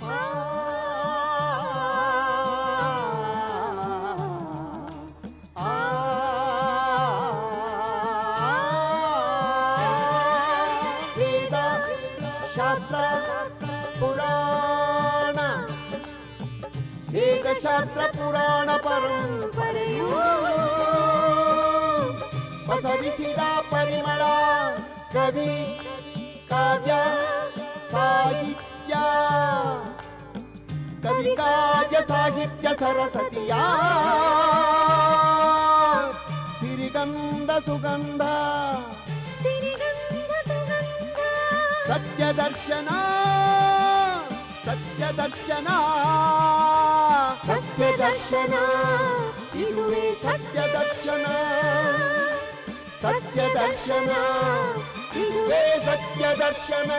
ವೇದ ಶಾಸ್ತ್ರ ಪುರಾಣ ವೇದಶಾಸ್ತ್ರ ಪುರಾಣ ಪರಂಪರೆಯು ಪಸರಿಸಿದ ಪರಿಮಳ ಕವಿ ಕಾವ್ಯ ಸಾಹಿತ್ಯ ಕವಿ ಕಾವ್ಯ ಸಾಹಿತ್ಯ ಸರಸ್ವತಿಯ ಸಿರಿಗಂಧ ಸುಗಂಧ ಸತ್ಯದರ್ಶನ ಸತ್ಯದರ್ಶನ ಸತ್ಯದರ್ಶನ ಇದುವೇ ಸತ್ಯದರ್ಶನ ಸತ್ಯದರ್ಶನ ಇದುವೇ ಸತ್ಯದರ್ಶನ.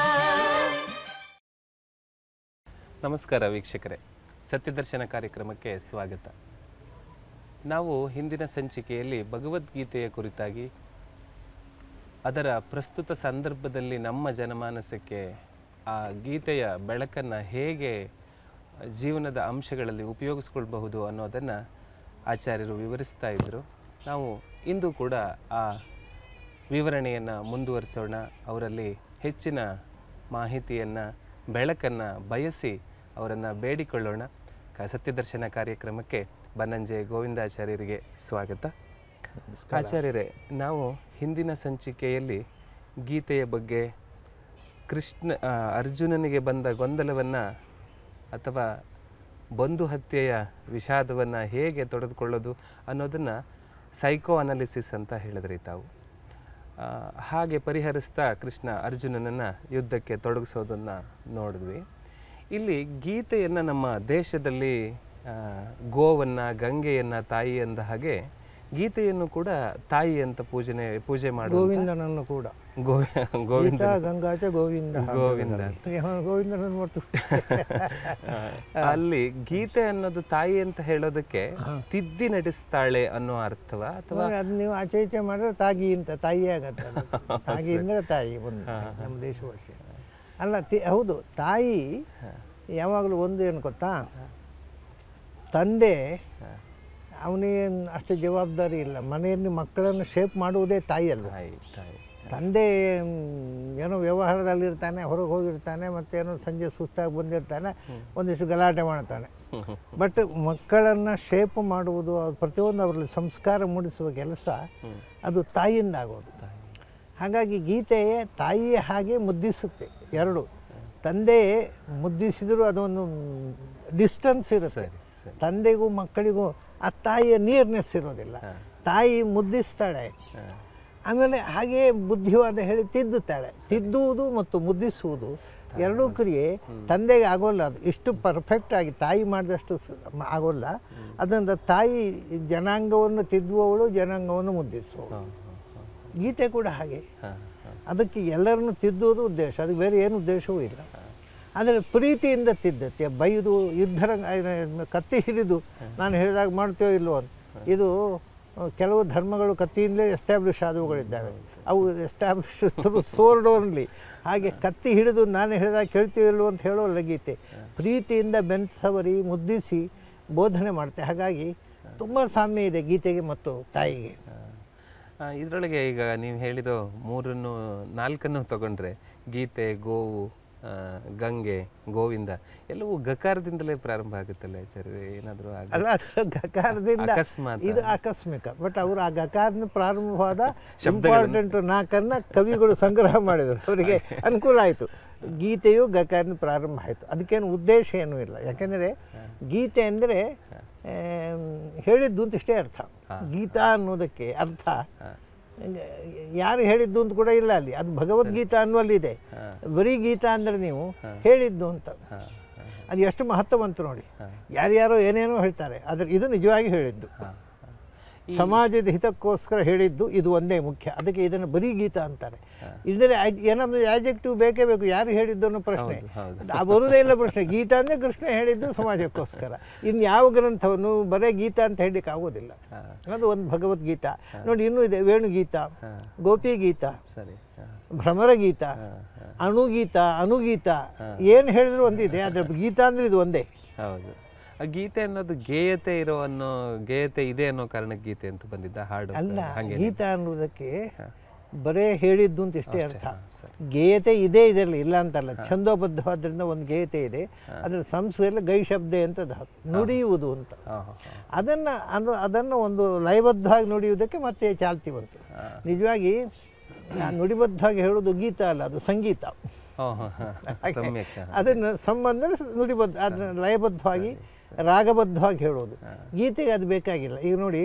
ನಮಸ್ಕಾರ ವೀಕ್ಷಕರೇ, ಸತ್ಯದರ್ಶನ ಕಾರ್ಯಕ್ರಮಕ್ಕೆ ಸ್ವಾಗತ. ನಾವು ಹಿಂದಿನ ಸಂಚಿಕೆಯಲ್ಲಿ ಭಗವದ್ಗೀತೆಯ ಕುರಿತಾಗಿ ಅದರ ಪ್ರಸ್ತುತ ಸಂದರ್ಭದಲ್ಲಿ ನಮ್ಮ ಜನಮಾನಸಕ್ಕೆ ಆ ಗೀತೆಯ ಬೆಳಕನ್ನು ಹೇಗೆ ಜೀವನದ ಅಂಶಗಳಲ್ಲಿ ಉಪಯೋಗಿಸ್ಕೊಳ್ಬಹುದು ಅನ್ನೋದನ್ನು ಆಚಾರ್ಯರು ವಿವರಿಸ್ತಾ ಇದ್ದರು. ನಾವು ಇಂದು ಕೂಡ ಆ ವಿವರಣೆಯನ್ನು ಮುಂದುವರಿಸೋಣ. ಅವರಲ್ಲಿ ಹೆಚ್ಚಿನ ಮಾಹಿತಿಯನ್ನು ಬೆಳಕನ್ನು ಬಯಸಿ ಅವರನ್ನು ಬೇಡಿಕೊಳ್ಳೋಣ. ಸತ್ಯದರ್ಶನ ಕಾರ್ಯಕ್ರಮಕ್ಕೆ ಬನ್ನಂಜೆ ಗೋವಿಂದಾಚಾರ್ಯರಿಗೆ ಸ್ವಾಗತ. ಆಚಾರ್ಯರೇ, ನಾವು ಹಿಂದಿನ ಸಂಚಿಕೆಯಲ್ಲಿ ಗೀತೆಯ ಬಗ್ಗೆ ಅರ್ಜುನನಿಗೆ ಬಂದ ಗೊಂದಲವನ್ನು ಅಥವಾ ಬಂಧು ಹತ್ಯೆಯ ವಿಷಾದವನ್ನು ಹೇಗೆ ತೊಡೆದುಕೊಳ್ಳೋದು ಅನ್ನೋದನ್ನು ಸೈಕೋ ಅನಾಲಿಸಿಸ್ ಅಂತ ಹೇಳಿದ್ರಿ ತಾವು. ಹಾಗೆ ಪರಿಹರಿಸ್ತಾ ಕೃಷ್ಣ ಅರ್ಜುನನನ್ನು ಯುದ್ಧಕ್ಕೆ ತೊಡಗಿಸೋದನ್ನು ನೋಡಿದ್ವಿ. ಇಲ್ಲಿ ಗೀತೆಯನ್ನು ನಮ್ಮ ದೇಶದಲ್ಲಿ ಗೋವನ್ನು, ಗಂಗೆಯನ್ನು ತಾಯಿ ಅಂದ ಹಾಗೆ ಗೀತೆಯನ್ನು ಕೂಡ ತಾಯಿ ಅಂತ ಪೂಜೆ ಮಾಡುವ ಗೋವಿಂದನನ್ನು ಕೂಡ ಗೋವಿಂದ ಗಂಗಾಚ ಗೋವಿಂದ ಗೋವಿಂದನನ್ನು ಮತ್ತು ಅಲ್ಲಿ ಗೀತೆ ಅನ್ನೋದು ತಾಯಿ ಅಂತ ಹೇಳೋದಕ್ಕೆ ತಿದ್ದಿ ನಡೆಸ್ತಾಳೆ ಅನ್ನೋ ಅರ್ಥವಾ, ಅಥವಾ ಅದು ನೀವು ಆಚೆ ಈಚೆ ಮಾಡಿದ್ರೆ ತಾಗಿ ಅಂತ ತಾಯಿ ಆಗತ್ತೆ. ತಾಗಿ ಅಂದರೆ ತಾಯಿ ಒಂದು ನಮ್ಮ ದೇಶ ಭಾಷೆ ಅಲ್ಲ. ಹೌದು, ತಾಯಿ ಯಾವಾಗಲೂ ಒಂದು ಏನು ಗೊತ್ತಾ, ತಂದೆ ಅವನಿಗೆ ಅಷ್ಟು ಜವಾಬ್ದಾರಿ ಇಲ್ಲ. ಮನೆಯಲ್ಲಿ ಮಕ್ಕಳನ್ನು ಶೇಪ್ ಮಾಡುವುದೇ ತಾಯಿ ಅಲ್ವ. ತಂದೆ ಏನೋ ವ್ಯವಹಾರದಲ್ಲಿರ್ತಾನೆ, ಹೊರಗೆ ಹೋಗಿರ್ತಾನೆ, ಮತ್ತೇನೋ ಸಂಜೆ ಸುಸ್ತಾಗಿ ಬಂದಿರ್ತಾನೆ, ಒಂದಿಷ್ಟು ಗಲಾಟೆ ಮಾಡ್ತಾನೆ. ಬಟ್ ಮಕ್ಕಳನ್ನು ಶೇಪ್ ಮಾಡುವುದು, ಪ್ರತಿಯೊಂದು ಅವರಲ್ಲಿ ಸಂಸ್ಕಾರ ಮೂಡಿಸುವ ಕೆಲಸ ಅದು ತಾಯಿಯಿಂದ ಆಗೋದು. ಹಾಗಾಗಿ ಗೀತೆಯೇ ತಾಯಿಯೇ ಹಾಗೆ ಮುದ್ದಿಸುತ್ತೆ. ಎರಡು, ತಂದೆ ಮುದ್ದಿಸಿದರೂ ಅದೊಂದು ಡಿಸ್ಟೆನ್ಸ್ ಇರುತ್ತೆ. ತಂದೆಗೂ ಮಕ್ಕಳಿಗೂ ಆ ತಾಯಿಯ ನೀರ್ನೆಸ್ ಇರೋದಿಲ್ಲ. ತಾಯಿ ಮುದ್ದಿಸ್ತಾಳೆ, ಆಮೇಲೆ ಹಾಗೇ ಬುದ್ಧಿವಾದ ಹೇಳಿ ತಿದ್ದುತ್ತಾಳೆ. ತಿದ್ದುವುದು ಮತ್ತು ಮುದ್ದಿಸುವುದು ಎರಡೂ ಕ್ರಿಯೆ ತಂದೆಗೆ ಆಗೋಲ್ಲ. ಅದು ಇಷ್ಟು ಪರ್ಫೆಕ್ಟಾಗಿ ತಾಯಿ ಮಾಡಿದಷ್ಟು ಆಗೋಲ್ಲ. ಅದರಿಂದ ತಾಯಿ ಜನಾಂಗವನ್ನು ತಿದ್ದುವವಳು, ಜನಾಂಗವನ್ನು ಮುದ್ದಿಸುವವಳು. ಗೀತೆ ಕೂಡ ಹಾಗೆ. ಅದಕ್ಕೆ ಎಲ್ಲರನ್ನು ತಿದ್ದುವುದು ಉದ್ದೇಶ, ಅದಕ್ಕೆ ಬೇರೆ ಏನು ಉದ್ದೇಶವೂ ಇಲ್ಲ. ಆದರೆ ಪ್ರೀತಿಯಿಂದ ತಿದ್ದತ್ತೆ. ಬೈದು ಯುದ್ಧರಂಗ ಕತ್ತಿ ಹಿಡಿದು ನಾನು ಹೇಳಿದಾಗ ಮಾಡ್ತೇವೋ ಇಲ್ಲವೋ ಅಂತ. ಇದು ಕೆಲವು ಧರ್ಮಗಳು ಕತ್ತಿಯಿಂದಲೇ ಎಸ್ಟಾಬ್ಲಿಷ್ ಆದವುಗಳಿದ್ದಾವೆ. ಅವು ಎಸ್ಟಾಬ್ಲಿಷ್ ಥ್ರೂ ಸೋರ್ಡ್ ಓನ್ಲಿ. ಹಾಗೆ ಕತ್ತಿ ಹಿಡಿದು ನಾನು ಹೇಳಿದಾಗ ಕೇಳ್ತೀವೋ ಇಲ್ಲವೋ ಅಂತ ಹೇಳೋಲ್ಲ ಗೀತೆ. ಪ್ರೀತಿಯಿಂದ ಬೆಂಸವರಿ ಮುದ್ದಿಸಿ ಬೋಧನೆ ಮಾಡ್ತೆ. ಹಾಗಾಗಿ ತುಂಬ ಸಾಮ್ಯ ಇದೆ ಗೀತೆಗೆ ಮತ್ತು ತಾಯಿಗೆ. ಇದರೊಳಗೆ ಈಗ ನೀವು ಹೇಳಿರೋ ನಾಲ್ಕನ್ನು ತಗೊಂಡ್ರೆ ಗೀತೆ, ಗೋವು, ಗಂಗೆ, ಗೋವಿಂದ ಎಲ್ಲವೂ ಗಕಾರದಿಂದಲೇ ಪ್ರಾರಂಭ ಆಗುತ್ತಲ್ಲ ಆಚಾರ್ಯ? ಏನಾದರೂ ಅಲ್ಲ, ಅದು ಗಕಾರದಿಂದ ಇದು ಆಕಸ್ಮಿಕ. ಬಟ್ ಅವರು ಆ ಗಕಾರದಿಂದ ಪ್ರಾರಂಭವಾದ ಇಂಪಾರ್ಟೆಂಟ್ 4 ಕವಿಗಳು ಸಂಗ್ರಹ ಮಾಡಿದರು. ಅವರಿಗೆ ಅನುಕೂಲ ಆಯಿತು. ಗೀತೆಯು ಗಕಾರದಿಂದ ಪ್ರಾರಂಭ ಆಯಿತು. ಅದಕ್ಕೇನು ಉದ್ದೇಶ ಏನೂ ಇಲ್ಲ. ಯಾಕೆಂದರೆ ಗೀತೆ ಅಂದರೆ ಹೇಳಿದ್ದು ಅಂತ ಇಷ್ಟೇ ಅರ್ಥ. ಗೀತಾ ಅನ್ನೋದಕ್ಕೆ ಅರ್ಥ ಯಾರು ಹೇಳಿದ್ದು ಅಂತ ಕೂಡ ಇಲ್ಲ ಅಲ್ಲಿ. ಅದು ಭಗವದ್ಗೀತಾ ಅನ್ನುವಲ್ಲಿದೆ. ಬರೀ ಗೀತಾ ಅಂದರೆ ನೀವು ಹೇಳಿದ್ದು ಅಂತ. ಅದು ಎಷ್ಟು ಮಹತ್ವವಂತ ನೋಡಿ. ಯಾರ್ಯಾರೋ ಏನೇನೋ ಹೇಳ್ತಾರೆ, ಆದರೆ ಇದು ನಿಜವಾಗಿ ಹೇಳಿದ್ದು, ಸಮಾಜದ ಹಿತಕ್ಕೋಸ್ಕರ ಹೇಳಿದ್ದು. ಇದು ಒಂದೇ ಮುಖ್ಯ. ಅದಕ್ಕೆ ಇದನ್ನು ಬರೀ ಗೀತಾ ಅಂತಾರೆ. ಇಲ್ಲದೆ ಏನಾದರೂ ಆಬ್ಜೆಕ್ಟಿವ್ ಬೇಕೇ ಬೇಕು. ಯಾರು ಹೇಳಿದ್ದು ಅನ್ನೋ ಪ್ರಶ್ನೆ ಬರುವುದೇ ಇಲ್ಲ. ಪ್ರಶ್ನೆ ಗೀತಾ ಅಂದರೆ ಕೃಷ್ಣ ಹೇಳಿದ್ದು ಸಮಾಜಕ್ಕೋಸ್ಕರ. ಇನ್ನು ಯಾವ ಗ್ರಂಥವನ್ನು ಬರೀ ಗೀತಾ ಅಂತ ಹೇಳಲಿಕ್ಕೆ ಆಗೋದಿಲ್ಲ. ಅದು ಒಂದು ಭಗವದ್ಗೀತಾ ನೋಡಿ. ಇನ್ನೂ ಇದೆ ವೇಣುಗೀತಾ, ಗೋಪಿ ಗೀತಾ, ಭ್ರಮರಗೀತ, ಅಣುಗೀತ, ಅನುಗೀತ, ಏನು ಹೇಳಿದ್ರು ಒಂದಿದೆ. ಅದ್ರ ಗೀತ ಅಂದರೆ ಇದು ಒಂದೇ. ಹೌದು. ಆ ಗೀತೆ ಅನ್ನೋದು ಗೇಯತೆ ಗೇಯತೆ ಇದೆ ಅನ್ನೋ ಕಾರಣಕ್ಕೆ ಗೀತೆ ಅಂತ ಬಂದಿದ್ದ ಹಾಡು ಅಲ್ಲ. ಗೀತ ಅನ್ನೋದಕ್ಕೆ ಬರೇ ಹೇಳಿದ್ದು ಅಂತ ಇಷ್ಟೇ ಅರ್ಥ. ಗೇಯತೆ ಇದೆ ಇದರಲ್ಲಿ, ಇಲ್ಲ ಅಂತಲ್ಲ. ಛಂದೋಬದ್ಧವಾದ್ರಿಂದ ಒಂದು ಗೇಯತೆ ಇದೆ. ಅದ್ರ ಸಂಸ್ಕೃತದಲ್ಲಿ ಗೈ ಶಬ್ದ ಅಂತ ನುಡಿಯುವುದು ಅಂತ. ಅದನ್ನು ಒಂದು ಲಯಬದ್ಧವಾಗಿ ನುಡಿಯುವುದಕ್ಕೆ ಮತ್ತೆ ಚಾಲ್ತಿ ಬಂತು. ನಿಜವಾಗಿ ನುಡಿಬದ್ಧವಾಗಿ ಹೇಳೋದು ಗೀತ ಅಲ್ಲ, ಅದು ಸಂಗೀತ. ಅದನ್ನು ಸಂಬಂಧ ನುಡಿಬದ್ಧ, ಅದನ್ನು ಲಯಬದ್ಧವಾಗಿ ರಾಗಬದ್ಧವಾಗಿ ಹೇಳೋದು. ಗೀತೆಗೆ ಅದು ಬೇಕಾಗಿಲ್ಲ. ಈಗ ನೋಡಿ,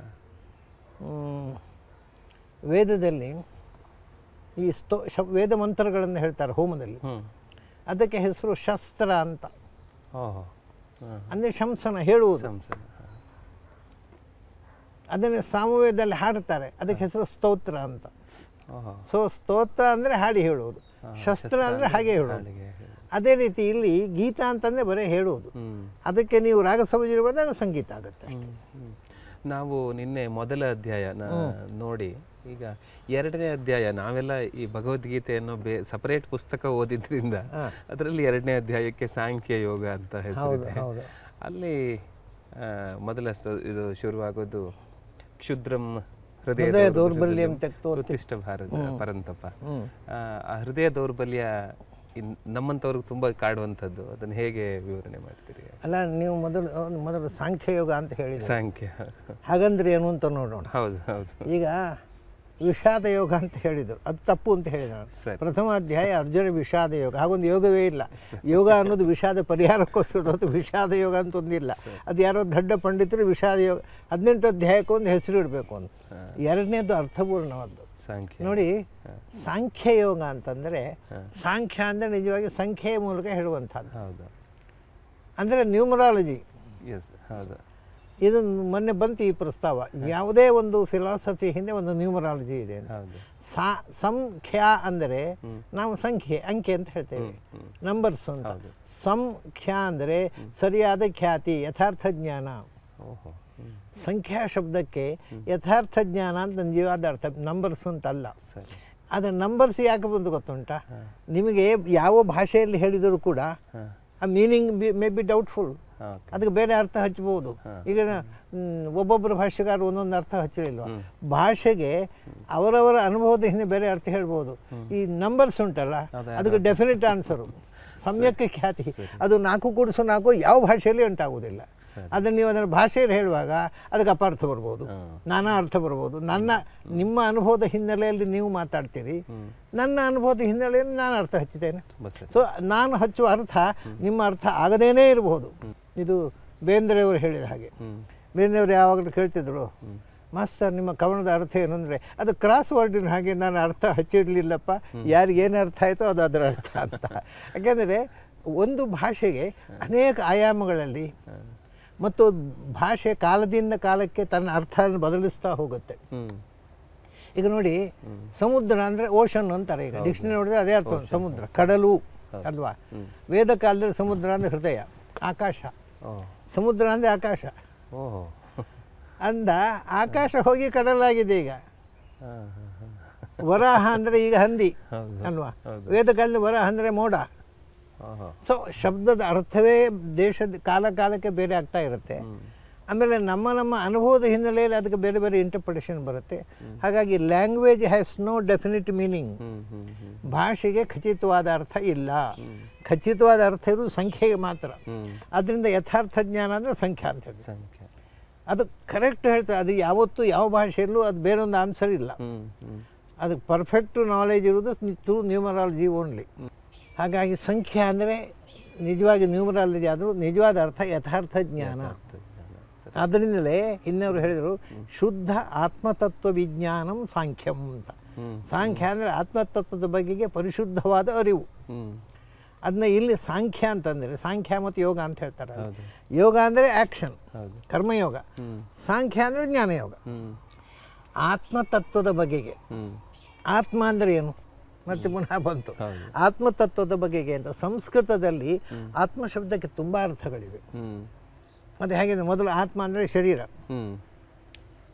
ವೇದದಲ್ಲಿ ಈ ವೇದ ಮಂತ್ರಗಳನ್ನು ಹೇಳ್ತಾರೆ ಹೋಮದಲ್ಲಿ. ಅದಕ್ಕೆ ಹೆಸರು ಶಸ್ತ್ರ ಅಂತ. ಅಂದರೆ ಶಂಸನ ಹೇಳುವುದು. ಅದನ್ನು ಸಾಮವೇದದಲ್ಲಿ ಹಾಡ್ತಾರೆ, ಅದಕ್ಕೆ ಹೆಸರು ಸ್ತೋತ್ರ ಅಂತ. ಸೊ ಸ್ತೋತ್ರ ಅಂದರೆ ಹಾಡಿ ಹೇಳುವುದು, ಶಸ್ತ್ರ ಅಂದರೆ ಹಾಗೆ ಹೇಳೋದು. ಅದೇ ರೀತಿ ಇಲ್ಲಿ ಗೀತ ಅಂತಂದರೆ ಬರೀ ಹೇಳುವುದು. ಅದಕ್ಕೆ ನೀವು ರಾಗ ಸಂಯೋಜನೆ ಬಂದಾಗ ಸಂಗೀತ ಆಗುತ್ತೆ ಅಷ್ಟೇ. ನಾವು ನಿನ್ನೆ ಮೊದಲ ಅಧ್ಯಾಯನ ನೋಡಿ, ಈಗ ಎರಡನೇ ಅಧ್ಯಾಯ ನಾವೆಲ್ಲ ಈ ಭಗವದ್ಗೀತೆಯನ್ನು ಸಪರೇಟ್ ಪುಸ್ತಕ ಓದಿದ್ರಿಂದ ಅದರಲ್ಲಿ ಎರಡನೇ ಅಧ್ಯಾಯಕ್ಕೆ ಸಾಂಖ್ಯ ಯೋಗ ಅಂತ ಹೆಸರಿದೆ. ಅಲ್ಲಿ ಮೊದಲ ಇದು ಶುರುವಾಗೋದು ಕ್ಷುದ್ರಂ ಹೃದಯ ದೌರ್ಬಲ್ಯ ಉತ್ತಿಷ್ಠ ಭಾರತ ಪರಂತಪ. ಆ ಹೃದಯ ದೌರ್ಬಲ್ಯ ನಮ್ಮಂಥವ್ರಿಗೆ ತುಂಬ ಕಾಡುವಂಥದ್ದು. ಅದನ್ನು ಹೇಗೆ ವಿವರಣೆ ಮಾಡ್ತೀರಿ? ಅಲ್ಲ, ನೀವು ಮೊದಲು ಸಾಂಖ್ಯ ಯೋಗ ಅಂತ ಹೇಳಿ. ಸಾಂಖ್ಯ ಹಾಗಂದ್ರೆ ಏನು ಅಂತ ನೋಡೋಣ. ಹೌದು ಹೌದು. ಈಗ ವಿಷಾದ ಯೋಗ ಅಂತ ಹೇಳಿದರು, ಅದು ತಪ್ಪು ಅಂತ ಹೇಳಿದ. ಪ್ರಥಮ ಅಧ್ಯಾಯ ಅರ್ಜುನ ವಿಷಾದ ಯೋಗ, ಹಾಗೊಂದು ಯೋಗವೇ ಇಲ್ಲ. ಯೋಗ ಅನ್ನೋದು ವಿಷಾದ ಪರಿಹಾರಕ್ಕೋಸ್ಕರ, ಅದು ವಿಷಾದ ಯೋಗ ಅಂತ ಒಂದಿಲ್ಲ. ಅದು ಯಾರೋ ದೊಡ್ಡ ಪಂಡಿತರು ವಿಷಾದ ಯೋಗ 18 ಅಧ್ಯಾಯಕ್ಕೆ ಒಂದು ಹೆಸರು ಇಡಬೇಕು ಅಂತ. ಎರಡನೇದು ಅರ್ಥಪೂರ್ಣವಾದ್ದು. ನೋಡಿ, ಸಾಂಖ್ಯ ಯೋಗ ಅಂತಂದರೆ, ಸಾಂಖ್ಯ ಅಂದರೆ ನಿಜವಾಗಿ ಸಂಖ್ಯೆಯ ಮೂಲಕ ಹೇಳುವಂಥದ್ದು. ಅಂದರೆ ನ್ಯೂಮರಾಲಜಿ. ಇದು ಮೊನ್ನೆ ಬಂತು ಈ ಪ್ರಸ್ತಾವ. ಯಾವುದೇ ಒಂದು ಫಿಲಾಸಫಿ ಹಿಂದೆ ಒಂದು ನ್ಯೂಮರಾಲಜಿ ಇದೆ. ಸಂಖ್ಯ ಅಂದರೆ ನಾವು ಸಂಖ್ಯೆ, ಅಂಕೆ ಅಂತ ಹೇಳ್ತೇವೆ, ನಂಬರ್ಸ್ ಅಂತ. ಸಂಖ್ಯ ಅಂದರೆ ಸರಿಯಾದ ಖ್ಯಾತಿ, ಯಥಾರ್ಥ ಜ್ಞಾನ. ಸಂಖ್ಯಾ ಶಬ್ದಕ್ಕೆ ಯಥಾರ್ಥ ಜ್ಞಾನ ಅಂತ ನಿಜವಾದ ಅರ್ಥ, ನಂಬರ್ಸ್ ಅಂತಲ್ಲ. ಆದರೆ ನಂಬರ್ಸ್ ಯಾಕೆ ಬಂದು ಗೊತ್ತುಂಟಾ? ನಿಮಗೆ ಯಾವ ಭಾಷೆಯಲ್ಲಿ ಹೇಳಿದರೂ ಕೂಡ ಆ ಮೀನಿಂಗ್ ಮೇ ಬಿ ಡೌಟ್ಫುಲ್, ಅದಕ್ಕೆ ಬೇರೆ ಅರ್ಥ ಹಚ್ಚಬಹುದು. ಈಗ ಒಬ್ಬೊಬ್ಬರು ಭಾಷೆಗಾರರು ಒಂದೊಂದು ಅರ್ಥ ಹಚ್ಚಲಿಲ್ವ. ಭಾಷೆಗೆ ಅವರವರ ಅನುಭವದ ಹಿಂದೆ ಬೇರೆ ಅರ್ಥ ಹೇಳ್ಬೋದು. ಈ ನಂಬರ್ಸ್ ಉಂಟಲ್ಲ, ಅದಕ್ಕೆ ಡೆಫಿನೆಟ್ ಆನ್ಸರು, ಸಮ್ಯಕ್ ಖ್ಯಾತಿ. ಅದು 4 × 4 ಯಾವ ಭಾಷೆಯಲ್ಲಿ ಉಂಟಾಗುವುದಿಲ್ಲ. ಅದನ್ನು ನೀವು ಅದನ್ನು ಭಾಷೆಯಲ್ಲಿ ಹೇಳುವಾಗ ಅದಕ್ಕೆ ಅಪಾರ್ಥ ಬರ್ಬೋದು, ನಾನಾ ಅರ್ಥ ಬರ್ಬೋದು. ನಿಮ್ಮ ಅನುಭವದ ಹಿನ್ನೆಲೆಯಲ್ಲಿ ನೀವು ಮಾತಾಡ್ತೀರಿ, ನನ್ನ ಅನುಭವದ ಹಿನ್ನೆಲೆಯಲ್ಲಿ ನಾನು ಅರ್ಥ ಹಚ್ಚಿದ್ದೇನೆ. ಸೊ ನಾನು ಹಚ್ಚುವ ಅರ್ಥ ನಿಮ್ಮ ಅರ್ಥ ಆಗದೇನೇ ಇರಬಹುದು. ಇದು ಬೇಂದ್ರೆಯವರು ಹೇಳಿದ ಹಾಗೆ. ಬೇಂದ್ರೆಯವರು ಯಾವಾಗಲೂ ಕೇಳ್ತಿದ್ರು, ಮಾಸ್ತರ್ ನಿಮ್ಮ ಕವನದ ಅರ್ಥ ಏನು ಅಂದರೆ, ಅದು ಕ್ರಾಸ್ ವರ್ಡಿನ ಹಾಗೆ ನಾನು ಅರ್ಥ ಹಚ್ಚಿಡಲಿಲ್ಲಪ್ಪ, ಯಾರಿಗೇನು ಅರ್ಥ ಆಯಿತೋ ಅದು ಅದರ ಅರ್ಥ ಅಂತ. ಯಾಕೆಂದರೆ ಒಂದು ಭಾಷೆಗೆ ಅನೇಕ ಆಯಾಮಗಳಲ್ಲಿ ಮತ್ತು ಭಾಷೆ ಕಾಲದಿಂದ ಕಾಲಕ್ಕೆ ತನ್ನ ಅರ್ಥವನ್ನು ಬದಲಿಸ್ತಾ ಹೋಗುತ್ತೆ. ಈಗ ನೋಡಿ, ಸಮುದ್ರ ಅಂದರೆ ಓಷನ್ ಅಂತಾರೆ. ಈಗ ಡಿಕ್ಷನರಿ ನೋಡಿದ್ರೆ ಅದೇ ಅರ್ಥ, ಸಮುದ್ರ, ಕಡಲು ಅಲ್ವಾ. ವೇದ ಕಾಲದಲ್ಲಿ ಸಮುದ್ರ ಅಂದರೆ ಹೃದಯ, ಆಕಾಶ. ಸಮುದ್ರ ಅಂದರೆ ಆಕಾಶ ಅಂದ, ಆಕಾಶ ಹೋಗಿ ಕಡಲಾಗಿದೆ. ಈಗ ವರಾಹ ಅಂದರೆ ಈಗ ಹಂದಿ ಅಲ್ವಾ. ವೇದ ಕಾಲದಲ್ಲಿ ವರಾಹ ಅಂದರೆ ಮೋಡ. ಸೊ ಶಬ್ದದ ಅರ್ಥವೇ ದೇಶದ ಕಾಲಕ್ಕೆ ಬೇರೆ ಆಗ್ತಾ ಇರುತ್ತೆ. ಆಮೇಲೆ ನಮ್ಮ ಅನುಭವದ ಹಿನ್ನೆಲೆಯಲ್ಲಿ ಅದಕ್ಕೆ ಬೇರೆ ಬೇರೆ ಇಂಟರ್ಪ್ರಿಟೇಷನ್ ಬರುತ್ತೆ. ಹಾಗಾಗಿ language has no definite meaning. ಭಾಷೆಗೆ ಖಚಿತವಾದ ಅರ್ಥ ಇಲ್ಲ. ಖಚಿತವಾದ ಅರ್ಥ ಇರೋದು ಸಂಖ್ಯೆಗೆ ಮಾತ್ರ. ಅದರಿಂದ ಯಥಾರ್ಥ ಜ್ಞಾನ ಅಂದರೆ ಸಂಖ್ಯಾ ಅಂತ ಹೇಳಿ ಅದು ಕರೆಕ್ಟ್ ಹೇಳ್ತಾರೆ. ಅದು ಯಾವತ್ತೂ ಯಾವ ಭಾಷೆಯಲ್ಲೂ ಅದು ಬೇರೊಂದು ಆನ್ಸರ್ ಇಲ್ಲ. ಅದಕ್ಕೆ ಪರ್ಫೆಕ್ಟ್ ನಾಲೆಜ್ ಇರೋದು ಥ್ರೂ ನ್ಯೂಮರಾಲಜಿ ಓನ್ಲಿ. ಹಾಗಾಗಿ ಸಂಖ್ಯೆ ಅಂದರೆ ನಿಜವಾಗಿ ನ್ಯೂಮರಾಲಜಿ ಆದರೂ ನಿಜವಾದ ಅರ್ಥ ಯಥಾರ್ಥ ಜ್ಞಾನ. ಅದರಿಂದಲೇ ಇನ್ನವರು ಹೇಳಿದರು, ಶುದ್ಧ ಆತ್ಮತತ್ವ ವಿಜ್ಞಾನಂ ಸಾಂಖ್ಯಂ ಅಂತ. ಸಾಂಖ್ಯ ಅಂದರೆ ಆತ್ಮತತ್ವದ ಬಗೆಗೆ ಪರಿಶುದ್ಧವಾದ ಅರಿವು. ಅದನ್ನ ಇಲ್ಲಿ ಸಾಂಖ್ಯ ಅಂತಂದರೆ, ಸಾಂಖ್ಯ ಮತ್ತು ಯೋಗ ಅಂತ ಹೇಳ್ತಾರೆ. ಯೋಗ ಅಂದರೆ ಆ್ಯಕ್ಷನ್, ಕರ್ಮಯೋಗ. ಸಾಂಖ್ಯ ಅಂದರೆ ಜ್ಞಾನಯೋಗ. ಆತ್ಮತತ್ವದ ಬಗೆಗೆ. ಆತ್ಮ ಅಂದರೆ ಏನು ಮತ್ತೆ ಪುನಃ ಬಂತು, ಆತ್ಮತತ್ವದ ಬಗೆಗೆ ಅಂತ. ಸಂಸ್ಕೃತದಲ್ಲಿ ಆತ್ಮ ಶಬ್ದಕ್ಕೆ ತುಂಬ ಅರ್ಥಗಳಿವೆ. ಮತ್ತು ಹೇಗಿದೆ, ಮೊದಲು ಆತ್ಮ ಅಂದರೆ ಶರೀರ,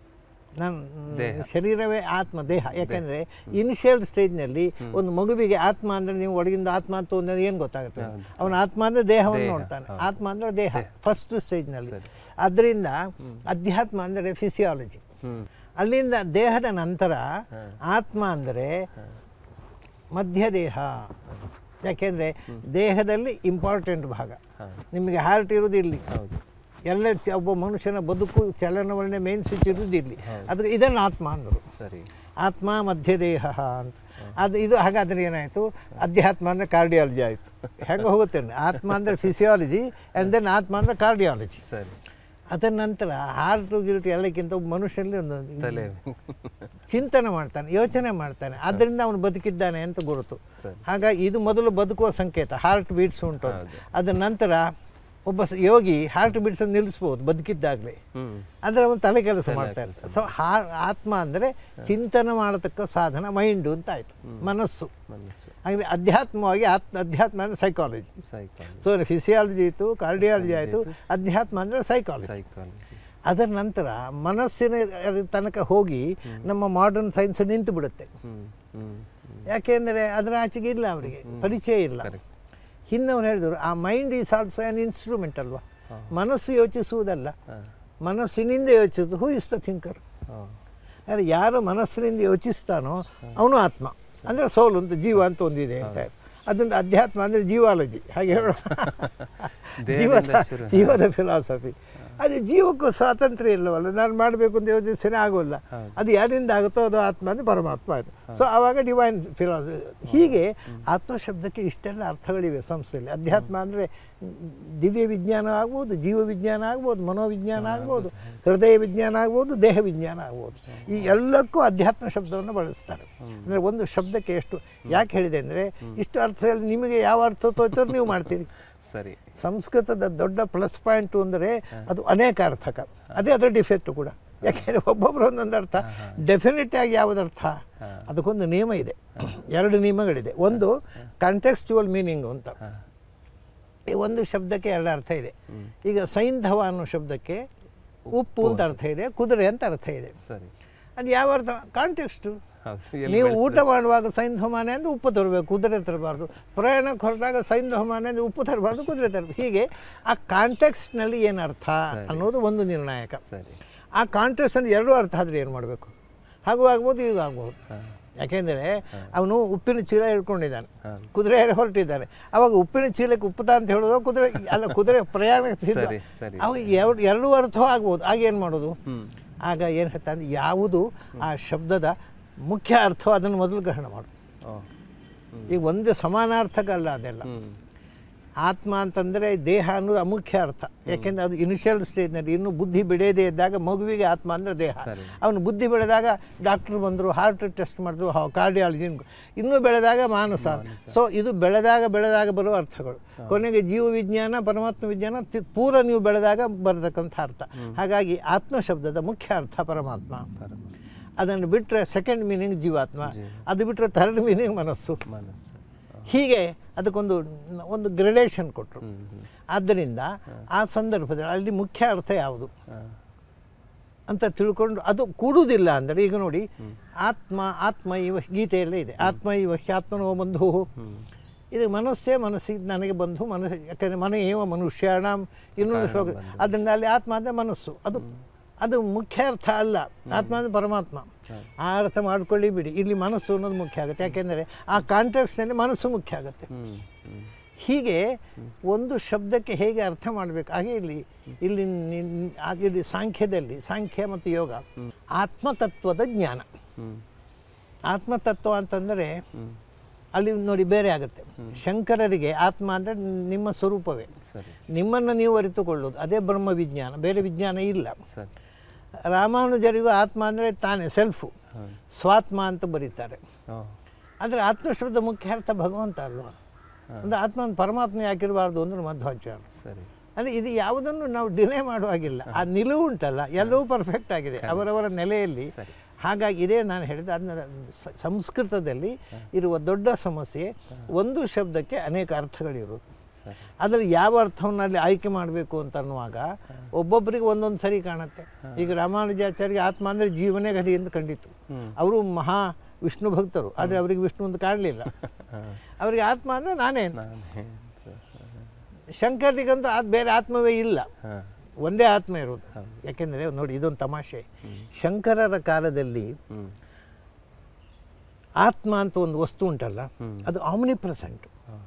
ನನ್ನ ಶರೀರವೇ ಆತ್ಮ ದೇಹ. ಯಾಕೆಂದರೆ ಇನಿಷಿಯಲ್ ಸ್ಟೇಜ್ನಲ್ಲಿ ಒಂದು ಮಗುವಿಗೆ ಆತ್ಮ ಅಂದರೆ ನೀವು ಒಳಗಿಂದ ಆತ್ಮ ಅಂತ ಅಂದರೆ ಏನು ಗೊತ್ತಾಗುತ್ತೆ? ಅವನ ಆತ್ಮ ಅಂದರೆ ದೇಹವನ್ನು ನೋಡ್ತಾನೆ, ಆತ್ಮ ಅಂದರೆ ದೇಹ ಫಸ್ಟ್ ಸ್ಟೇಜ್ನಲ್ಲಿ. ಅದರಿಂದ ಅಧ್ಯಾತ್ಮ ಅಂದರೆ ಫಿಸಿಯಾಲಜಿ. ಅಲ್ಲಿಂದ ದೇಹದ ನಂತರ ಆತ್ಮ ಅಂದರೆ ಮಧ್ಯದೇಹ. ಯಾಕೆಂದರೆ ದೇಹದಲ್ಲಿ ಇಂಪಾರ್ಟೆಂಟ್ ಭಾಗ. ನಿಮಗೆ ಹಾರ್ಟ್ ಇರೋದು ಇಲ್ಲಿ, ಎಲ್ಲ ಒಬ್ಬ ಮನುಷ್ಯನ ಬದುಕು ಚಲನವಲನೆ ಮೇನ್ ಸ್ವಿಚ್ ಇರೋದು ಇಲ್ಲಿ. ಅದು ಇದನ್ನು ಆತ್ಮ ಅಂದರು. ಸರಿ, ಆತ್ಮ ಮಧ್ಯದೇಹ ಅಂತ. ಇದು ಹಾಗಾದರೆ ಏನಾಯಿತು? ಅಧ್ಯಾತ್ಮ ಅಂದರೆ ಕಾರ್ಡಿಯಾಲಜಿ ಆಯಿತು. ಹೆಂಗೆ ಹೋಗುತ್ತೇನೆ? ಆತ್ಮ ಅಂದರೆ ಫಿಸಿಯಾಲಜಿ ಆ್ಯಂಡ್ ದೆನ್ ಆತ್ಮ ಅಂದರೆ ಕಾರ್ಡಿಯಾಲಜಿ. ಸರಿ. ಅದರ ನಂತರ ಹಾರ್ಟು ಗಿರ್ಟು ಎಲ್ಲಕ್ಕಿಂತ ಮನುಷ್ಯನಲ್ಲಿ ಒಂದು ಚಿಂತನೆ ಮಾಡ್ತಾನೆ, ಯೋಚನೆ ಮಾಡ್ತಾನೆ. ಆದ್ದರಿಂದ ಅವನು ಬದುಕಿದ್ದಾನೆ ಅಂತ ಗುರುತು. ಹಾಗಾಗಿ ಇದು ಮೊದಲು ಬದುಕುವ ಸಂಕೇತ, ಹಾರ್ಟ್ ಬೀಟ್ಸ್ ಉಂಟು. ಅದರ ನಂತರ ಒಬ್ಬ ಯೋಗಿ ಹಾರ್ಟ್ ಬೀಟ್ಸನ್ನು ನಿಲ್ಲಿಸ್ಬೋದು ಬದುಕಿದ್ದಾಗಲೇ, ಅಂದರೆ ಅವನು ತಲೆ ಕೆಲಸ ಮಾಡ್ತಾ ಇರ್ತಾನೆ. ಸೊ ಆತ್ಮ ಅಂದರೆ ಚಿಂತನೆ ಮಾಡತಕ್ಕ ಸಾಧನ, ಮೈಂಡು ಅಂತ ಆಯಿತು, ಮನಸ್ಸು. ಹಾಗೆ ಅಧ್ಯಾತ್ಮವಾಗಿ ಅಧ್ಯಾತ್ಮ ಅಂದರೆ ಸೈಕಾಲಜಿ. ಸೊ ಫಿಸಿಯಾಲಜಿ ಇತ್ತು, ಕಾರ್ಡಿಯಾಲಜಿ ಆಯಿತು, ಅಧ್ಯಾತ್ಮ ಅಂದರೆ ಸೈಕಾಲಜಿ. ಅದರ ನಂತರ ಮನಸ್ಸಿನ ತನಕ ಹೋಗಿ ನಮ್ಮ ಮಾಡರ್ನ್ ಸೈನ್ಸ್ ನಿಂತು ಬಿಡುತ್ತೆ. ಯಾಕೆಂದರೆ ಅದರ ಆಚೆಗೆ ಇಲ್ಲ, ಅವರಿಗೆ ಪರಿಚಯ ಇಲ್ಲ. ಹಿಂದವ್ರು ಹೇಳಿದರು ಆ mind is also an instrument ಅಲ್ವಾ. ಮನಸ್ಸು ಯೋಚಿಸುವುದಲ್ಲ, ಮನಸ್ಸಿನಿಂದ ಯೋಚಿಸುವುದು. Who is the thinker? ಯಾರು ಯಾರು ಮನಸ್ಸಿನಿಂದ ಯೋಚಿಸ್ತಾನೋ ಅವನು ಆತ್ಮ, ಅಂದರೆ ಸೋಲು ಅಂತ, ಜೀವ ಅಂತ ಒಂದಿದೆ ಅಂತ. ಅದರಿಂದ ಅಧ್ಯಾತ್ಮ ಅಂದರೆ ಜೀವಾಲಜಿ, ಹಾಗೆ ಹೇಳೋ ಜೀವದ ಫಿಲಾಸಫಿ. ಅದು ಜೀವಕ್ಕೂ ಸ್ವಾತಂತ್ರ್ಯ ಇಲ್ಲವಲ್ಲ, ನಾನು ಮಾಡಬೇಕು ಅಂತ ಯೋಚಿಸೇ ಆಗೋಲ್ಲ. ಅದು ಯಾರಿಂದ ಆಗುತ್ತೋ ಅದು ಆತ್ಮ ಅಂದರೆ ಪರಮಾತ್ಮ ಆಯಿತು. ಸೊ ಆವಾಗ ಡಿವೈನ್ ಫಿಲಾಸಫಿ. ಹೀಗೆ ಆತ್ಮಶಬ್ದಕ್ಕೆ ಇಷ್ಟೆಲ್ಲ ಅರ್ಥಗಳಿವೆ ಸಂಸ್ಥೆಯಲ್ಲಿ. ಅಧ್ಯಾತ್ಮ ಅಂದರೆ ದಿವ್ಯ ವಿಜ್ಞಾನ ಆಗ್ಬೋದು, ಜೀವ ವಿಜ್ಞಾನ ಆಗ್ಬೋದು, ಮನೋವಿಜ್ಞಾನ ಆಗ್ಬೋದು, ಹೃದಯ ವಿಜ್ಞಾನ ಆಗ್ಬೋದು, ದೇಹ ವಿಜ್ಞಾನ ಆಗ್ಬೋದು. ಈ ಎಲ್ಲಕ್ಕೂ ಅಧ್ಯಾತ್ಮ ಶಬ್ದವನ್ನು ಬಳಸ್ತಾರೆ. ಅಂದರೆ ಒಂದು ಶಬ್ದಕ್ಕೆ ಎಷ್ಟು ಯಾಕೆ ಹೇಳಿದೆ ಅಂದರೆ ಇಷ್ಟು ಅರ್ಥದಲ್ಲಿ ನಿಮಗೆ ಯಾವ ಅರ್ಥ ತೋಚೋ ನೀವು ಮಾಡ್ತೀರಿ. ಸರಿ. ಸಂಸ್ಕೃತದ ದೊಡ್ಡ ಪ್ಲಸ್ ಪಾಯಿಂಟು ಅಂದರೆ ಅದು ಅನೇಕ ಅರ್ಥಕ. ಅದೇ ಅದರ ಡಿಫೆಕ್ಟು ಕೂಡ. ಯಾಕೆಂದರೆ ಒಬ್ಬೊಬ್ಬರು ಒಂದೊಂದು ಅರ್ಥ. ಡೆಫಿನೆಟ್ ಆಗಿ ಯಾವುದರ್ಥ? ಅದಕ್ಕೊಂದು ನಿಯಮ ಇದೆ, 2 ನಿಯಮಗಳಿದೆ. ಒಂದು ಕಾಂಟೆಕ್ಸ್ಚುವಲ್ ಮೀನಿಂಗು ಅಂತ. ಈ ಒಂದು ಶಬ್ದಕ್ಕೆ 2 ಅರ್ಥ ಇದೆ. ಈಗ ಸೈಂಧವ ಅನ್ನೋ ಶಬ್ದಕ್ಕೆ ಉಪ್ಪು ಅಂತ ಅರ್ಥ ಇದೆ, ಕುದುರೆ ಅಂತ ಅರ್ಥ ಇದೆ. ಸರಿ. ಅದು ಯಾವ ಅರ್ಥ? ಕಾಂಟೆಕ್ಸ್ಟು. ನೀವು ಊಟ ಮಾಡುವಾಗ ಸೈಂಧವಮಾನೆ ಅಂದರೆ ಉಪ್ಪು ತರಬೇಕು, ಕುದುರೆ ತರಬಾರ್ದು. ಪ್ರಯಾಣಕ್ಕೆ ಹೊರಟಾಗ ಸೈಂಧವಮಾನೆ ಅಂದರೆ ಉಪ್ಪು ತರಬಾರ್ದು, ಕುದುರೆ ತರಬೇಕು. ಹೀಗೆ ಆ ಕಾಂಟೆಕ್ಸ್ಟ್ನಲ್ಲಿ ಏನು ಅರ್ಥ ಅನ್ನೋದು ಒಂದು ನಿರ್ಣಾಯಕ. ಆ ಕಾಂಟೆಕ್ಸ್ಟಲ್ಲಿ 2 ಅರ್ಥ ಆದರೆ ಏನು ಮಾಡಬೇಕು? ಹಾಗೂ ಆಗ್ಬೋದು, ಈಗ ಆಗ್ಬೋದು. ಯಾಕೆಂದರೆ ಅವನು ಉಪ್ಪಿನ ಚೀಲ ಹಿಡ್ಕೊಂಡಿದ್ದಾನೆ, ಕುದುರೆ ಹೊರಟಿದ್ದಾನೆ. ಅವಾಗ ಉಪ್ಪಿನ ಚೀಲಕ್ಕೆ ಉಪ್ಪುತ ಅಂತ ಹೇಳೋದು, ಕುದುರೆ ಅಲ್ಲ, ಕುದುರೆ ಪ್ರಯಾಣಕ್ಕೆ ಅವಾಗ 2 ಅರ್ಥವೂ ಆಗ್ಬೋದು. ಆಗ ಏನು ಮಾಡೋದು? ಆಗ ಏನು ಹೇಳ್ತಾ ಅಂದರೆ ಯಾವುದು ಆ ಶಬ್ದದ ಮುಖ್ಯ ಅರ್ಥ ಅದನ್ನು ಮೊದಲು ಗ್ರಹಣ ಮಾಡು. ಈಗ ಒಂದು ಸಮಾನಾರ್ಥಕ ಅಲ್ಲ ಅದೆಲ್ಲ. ಆತ್ಮ ಅಂತಂದರೆ ದೇಹ ಅನ್ನೋದು ಅಮುಖ್ಯ ಅರ್ಥ. ಯಾಕೆಂದರೆ ಅದು ಇನಿಷಿಯಲ್ ಸ್ಟೇಜ್ನಲ್ಲಿ ಇನ್ನೂ ಬುದ್ಧಿ ಬೆಳೆಯದೇ ಇದ್ದಾಗ ಮಗುವಿಗೆ ಆತ್ಮ ಅಂದರೆ ದೇಹ. ಅವನು ಬುದ್ಧಿ ಬೆಳೆದಾಗ ಡಾಕ್ಟ್ರು ಬಂದರು, ಹಾರ್ಟ್ ಟೆಸ್ಟ್ ಮಾಡಿದ್ರು, ಕಾರ್ಡಿಯಾಲಜಿ. ಇನ್ನೂ ಬೆಳೆದಾಗ ಮಾನಸ. ಸೊ ಇದು ಬೆಳೆದಾಗ ಬರುವ ಅರ್ಥಗಳು. ಕೊನೆಗೆ ಜೀವ ವಿಜ್ಞಾನ, ಪರಮಾತ್ಮ ವಿಜ್ಞಾನ ಪೂರ ನೀವು ಬೆಳೆದಾಗ ಬರತಕ್ಕಂಥ ಅರ್ಥ. ಹಾಗಾಗಿ ಆತ್ಮ ಶಬ್ದದ ಮುಖ್ಯ ಅರ್ಥ ಪರಮಾತ್ಮ. ಅದನ್ನು ಬಿಟ್ಟರೆ ಸೆಕೆಂಡ್ ಮೀನಿಂಗ್ ಜೀವಾತ್ಮ, ಅದು ಬಿಟ್ಟರೆ ಥರ್ಡ್ ಮೀನಿಂಗ್ ಮನಸ್ಸು. ಹೀಗೆ ಅದಕ್ಕೊಂದು ಗ್ರೇಡೇಷನ್ ಕೊಟ್ಟರು. ಆದ್ದರಿಂದ ಆ ಸಂದರ್ಭದಲ್ಲಿ ಅಲ್ಲಿ ಮುಖ್ಯ ಅರ್ಥ ಯಾವುದು ಅಂತ ತಿಳ್ಕೊಂಡು ಅದು ಕೂಡುವುದಿಲ್ಲ ಅಂದರೆ, ಈಗ ನೋಡಿ ಆತ್ಮ ಇವ ಗೀತೆಯಲ್ಲೇ ಇದೆ, ಆತ್ಮ ಇವ ಹ್ಯಾತ್ಮನೋ ಬಂಧು. ಇದು ಮನಸ್ಸಿಗೆ ನನಗೆ ಬಂಧು, ಮನಸ್ಸು. ಯಾಕಂದರೆ ಮನ ಏವ ಮನುಷ್ಯಾಣ ಇನ್ನೊಂದು ಶ್ಲೋಕ. ಅದರಿಂದ ಅಲ್ಲಿ ಆತ್ಮ ಅಂದರೆ ಮನಸ್ಸು. ಅದು ಮುಖ್ಯ ಅರ್ಥ ಅಲ್ಲ. ಆತ್ಮ ಅಂದರೆ ಪರಮಾತ್ಮ. ಆ ಅರ್ಥ ಮಾಡ್ಕೊಳ್ಳಿ ಬಿಡಿ. ಇಲ್ಲಿ ಮನಸ್ಸು ಅನ್ನೋದು ಮುಖ್ಯ ಆಗುತ್ತೆ. ಯಾಕೆಂದರೆ ಆ ಕಾಂಟೆಕ್ಸ್ಟ್ನಲ್ಲಿ ಮನಸ್ಸು ಮುಖ್ಯ ಆಗುತ್ತೆ. ಹೀಗೆ ಒಂದು ಶಬ್ದಕ್ಕೆ ಹೇಗೆ ಅರ್ಥ ಮಾಡಬೇಕು ಹಾಗೆ ಇಲ್ಲಿ ಸಾಂಖ್ಯದಲ್ಲಿ, ಸಾಂಖ್ಯ ಮತ್ತು ಯೋಗ ಆತ್ಮತತ್ವದ ಜ್ಞಾನ. ಆತ್ಮತತ್ವ ಅಂತಂದರೆ ಅಲ್ಲಿ ನೋಡಿ ಬೇರೆ ಆಗುತ್ತೆ. ಶಂಕರರಿಗೆ ಆತ್ಮ ಅಂದರೆ ನಿಮ್ಮ ಸ್ವರೂಪವೇ, ನಿಮ್ಮನ್ನು ನೀವು ಅರಿತುಕೊಳ್ಳೋದು, ಅದೇ ಬ್ರಹ್ಮ ವಿಜ್ಞಾನ, ಬೇರೆ ವಿಜ್ಞಾನ ಇಲ್ಲ. ರಾಮಾನುಜರಿಗೂ ಆತ್ಮ ಅಂದರೆ ತಾನೇ, ಸೆಲ್ಫು, ಸ್ವಾತ್ಮ ಅಂತ ಬರೀತಾರೆ. ಅಂದರೆ ಆತ್ಮಶಬ್ದ ಮುಖ್ಯ ಅರ್ಥ ಭಗವಂತ ಅಲ್ವಾ. ಅಂದರೆ ಆತ್ಮ ಪರಮಾತ್ಮ ಯಾಕಿರಬಾರ್ದು ಅಂದ್ರೆ ಮಧ್ವಾಚಾರ್ಯ. ಅಂದರೆ ಇದು ಯಾವುದನ್ನು ನಾವು ಡಿಲೇ ಮಾಡುವಾಗಿಲ್ಲ. ಆ ನಿಲುವು ಉಂಟಲ್ಲ, ಎಲ್ಲವೂ ಪರ್ಫೆಕ್ಟ್ ಆಗಿದೆ ಅವರವರ ನೆಲೆಯಲ್ಲಿ. ಹಾಗಾಗಿ ಇದೇ ನಾನು ಹೇಳಿದ. ಅದನ್ನ ಸಂಸ್ಕೃತದಲ್ಲಿ ಇರುವ ದೊಡ್ಡ ಸಮಸ್ಯೆ ಒಂದು ಶಬ್ದಕ್ಕೆ ಅನೇಕ ಅರ್ಥಗಳಿರೋದು. ಅದರಲ್ಲಿ ಯಾವ ಅರ್ಥವನ್ನು ಅಲ್ಲಿ ಆಯ್ಕೆ ಮಾಡಬೇಕು ಅಂತ ಅನ್ನುವಾಗ ಒಬ್ಬೊಬ್ಬರಿಗೆ ಒಂದೊಂದು ಸರಿ ಕಾಣುತ್ತೆ. ಈಗ ರಾಮಾನುಜಾಚಾರ್ಯರಿಗೆ ಆತ್ಮ ಅಂದರೆ ಜೀವನೇ ಗತಿ ಎಂದು ಕಂಡಿತು. ಅವರು ಮಹಾ ವಿಷ್ಣು ಭಕ್ತರು, ಆದರೆ ಅವರಿಗೆ ವಿಷ್ಣು ಅಂತ ಕಾಣಲಿಲ್ಲ. ಅವರಿಗೆ ಆತ್ಮ ಅಂದರೆ ನಾನೇ. ಶಂಕರಿಗಂತೂ ಬೇರೆ ಆತ್ಮವೇ ಇಲ್ಲ, ಒಂದೇ ಆತ್ಮ ಇರೋದು. ಯಾಕೆಂದರೆ ನೋಡಿ, ಇದೊಂದು ತಮಾಷೆ. ಶಂಕರರ ಕಾಲದಲ್ಲಿ ಆತ್ಮ ಅಂತ ಒಂದು ವಸ್ತು ಉಂಟಲ್ಲ, ಅದು ಆಮ್ನಿ ಪ್ರೆಸೆಂಟ್.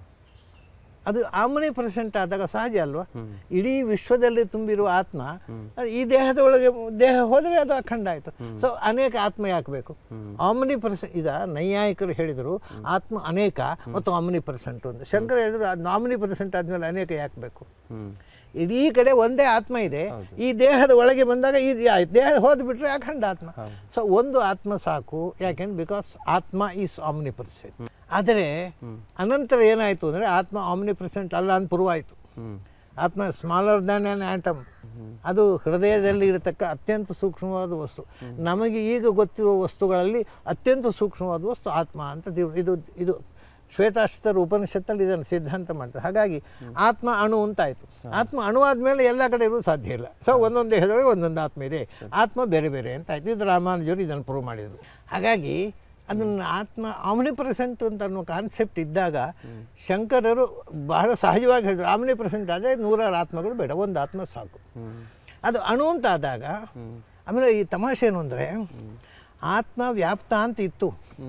ಅದು ಆಮ್ನಿ ಪ್ರೆಸೆಂಟ್ ಆದಾಗ ಸಹಜ ಅಲ್ವಾ? ಇಡೀ ವಿಶ್ವದಲ್ಲಿ ತುಂಬಿರುವ ಆತ್ಮ ಈ ದೇಹದ ಒಳಗೆ, ದೇಹ ಹೋದರೆ ಅದು ಅಖಂಡ ಆಯಿತು. ಸೊ ಅನೇಕ ಆತ್ಮ ಯಾಕಬೇಕು? Omni present. ಇದ ನೈಯಾಯಿಕರು ಹೇಳಿದರು ಆತ್ಮ ಅನೇಕ ಮತ್ತು ಆಮ್ನಿ ಪ್ರೆಸೆಂಟ್ ಅಂತ. ಶಂಕರ ಹೇಳಿದ್ರು ಆಮ್ನಿ ಪ್ರೆಸೆಂಟ್ ಆದಮೇಲೆ ಅನೇಕ ಯಾಕೆ ಬೇಕು? ಇಡೀ ಕಡೆ ಒಂದೇ ಆತ್ಮ ಇದೆ. ಈ ದೇಹದ ಒಳಗೆ ಬಂದಾಗ ಇದು ಆಯ್ತು, ದೇಹ ಹೋದ್ಬಿಟ್ರೆ ಅಖಂಡ ಆತ್ಮ. ಸೊ ಒಂದು ಆತ್ಮ ಸಾಕು. ಯಾಕೆಂದ್ರೆ ಬಿಕಾಸ್ ಆತ್ಮ ಈಸ್ ಆಮ್ನಿ ಪ್ರೆಸೆಂಟ್. ಆದರೆ ಅನಂತರ ಏನಾಯಿತು ಅಂದರೆ ಆತ್ಮ ಆಮ್ನಿ ಪ್ರೆಸೆಂಟ್ ಅಲ್ಲ ಅಂತ ಪ್ರೂವ್ ಆಯಿತು. ಆತ್ಮ ಸ್ಮಾಲರ್ ದ್ಯಾನ್ ಆ್ಯನ್ ಆಟಮ್. ಅದು ಹೃದಯದಲ್ಲಿ ಇರತಕ್ಕ ಅತ್ಯಂತ ಸೂಕ್ಷ್ಮವಾದ ವಸ್ತು. ನಮಗೆ ಈಗ ಗೊತ್ತಿರುವ ವಸ್ತುಗಳಲ್ಲಿ ಅತ್ಯಂತ ಸೂಕ್ಷ್ಮವಾದ ವಸ್ತು ಆತ್ಮ ಅಂತ ಇದು ಇದು ಶ್ವೇತಾಶ್ವತರ ಉಪನಿಷತ್ತಲ್ಲಿ ಇದನ್ನು ಸಿದ್ಧಾಂತ ಮಾಡ್ತಾರೆ. ಹಾಗಾಗಿ ಆತ್ಮ ಅಣು ಅಂತಾಯಿತು. ಆತ್ಮ ಅಣು ಆದಮೇಲೆ ಎಲ್ಲ ಕಡೆ ಇರೋದು ಸಾಧ್ಯ ಇಲ್ಲ. ಸೊ ಒಂದೊಂದು ದೇಹದೊಳಗೆ ಒಂದೊಂದು ಆತ್ಮ ಇದೆ, ಆತ್ಮ ಬೇರೆ ಬೇರೆ ಅಂತ ಆಯಿತು. ಇದು ರಾಮಾನುಜರು ಇದನ್ನು ಪ್ರೂವ್ ಮಾಡಿದರು. ಹಾಗಾಗಿ ಅದನ್ನು ಆತ್ಮ ಆಮ್ನಿ ಪ್ರೆಸೆಂಟ್ ಅಂತ ಅನ್ನೋ ಕಾನ್ಸೆಪ್ಟ್ ಇದ್ದಾಗ ಶಂಕರರು ಬಹಳ ಸಹಜವಾಗಿ ಹೇಳಿದ್ರು, ಆಮ್ನಿ ಪ್ರೆಸೆಂಟ್ ಆದರೆ 100 ಆತ್ಮಗಳು ಬೇಡ, ಒಂದು ಆತ್ಮ ಸಾಕು. ಅದು ಅಣು ಅಂತ ಆದಾಗ ಆಮೇಲೆ ಈ ತಮಾಷೆ ಏನು ಅಂದರೆ, ಆತ್ಮ ವ್ಯಾಪ್ತ ಅಂತ ಇತ್ತು,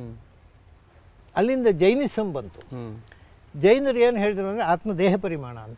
ಅಲ್ಲಿಂದ ಜೈನಿಸಮ್ ಬಂತು. ಜೈನರು ಏನು ಹೇಳಿದ್ರು ಅಂದರೆ ಆತ್ಮ ದೇಹ ಪರಿಮಾಣ ಅಂತ.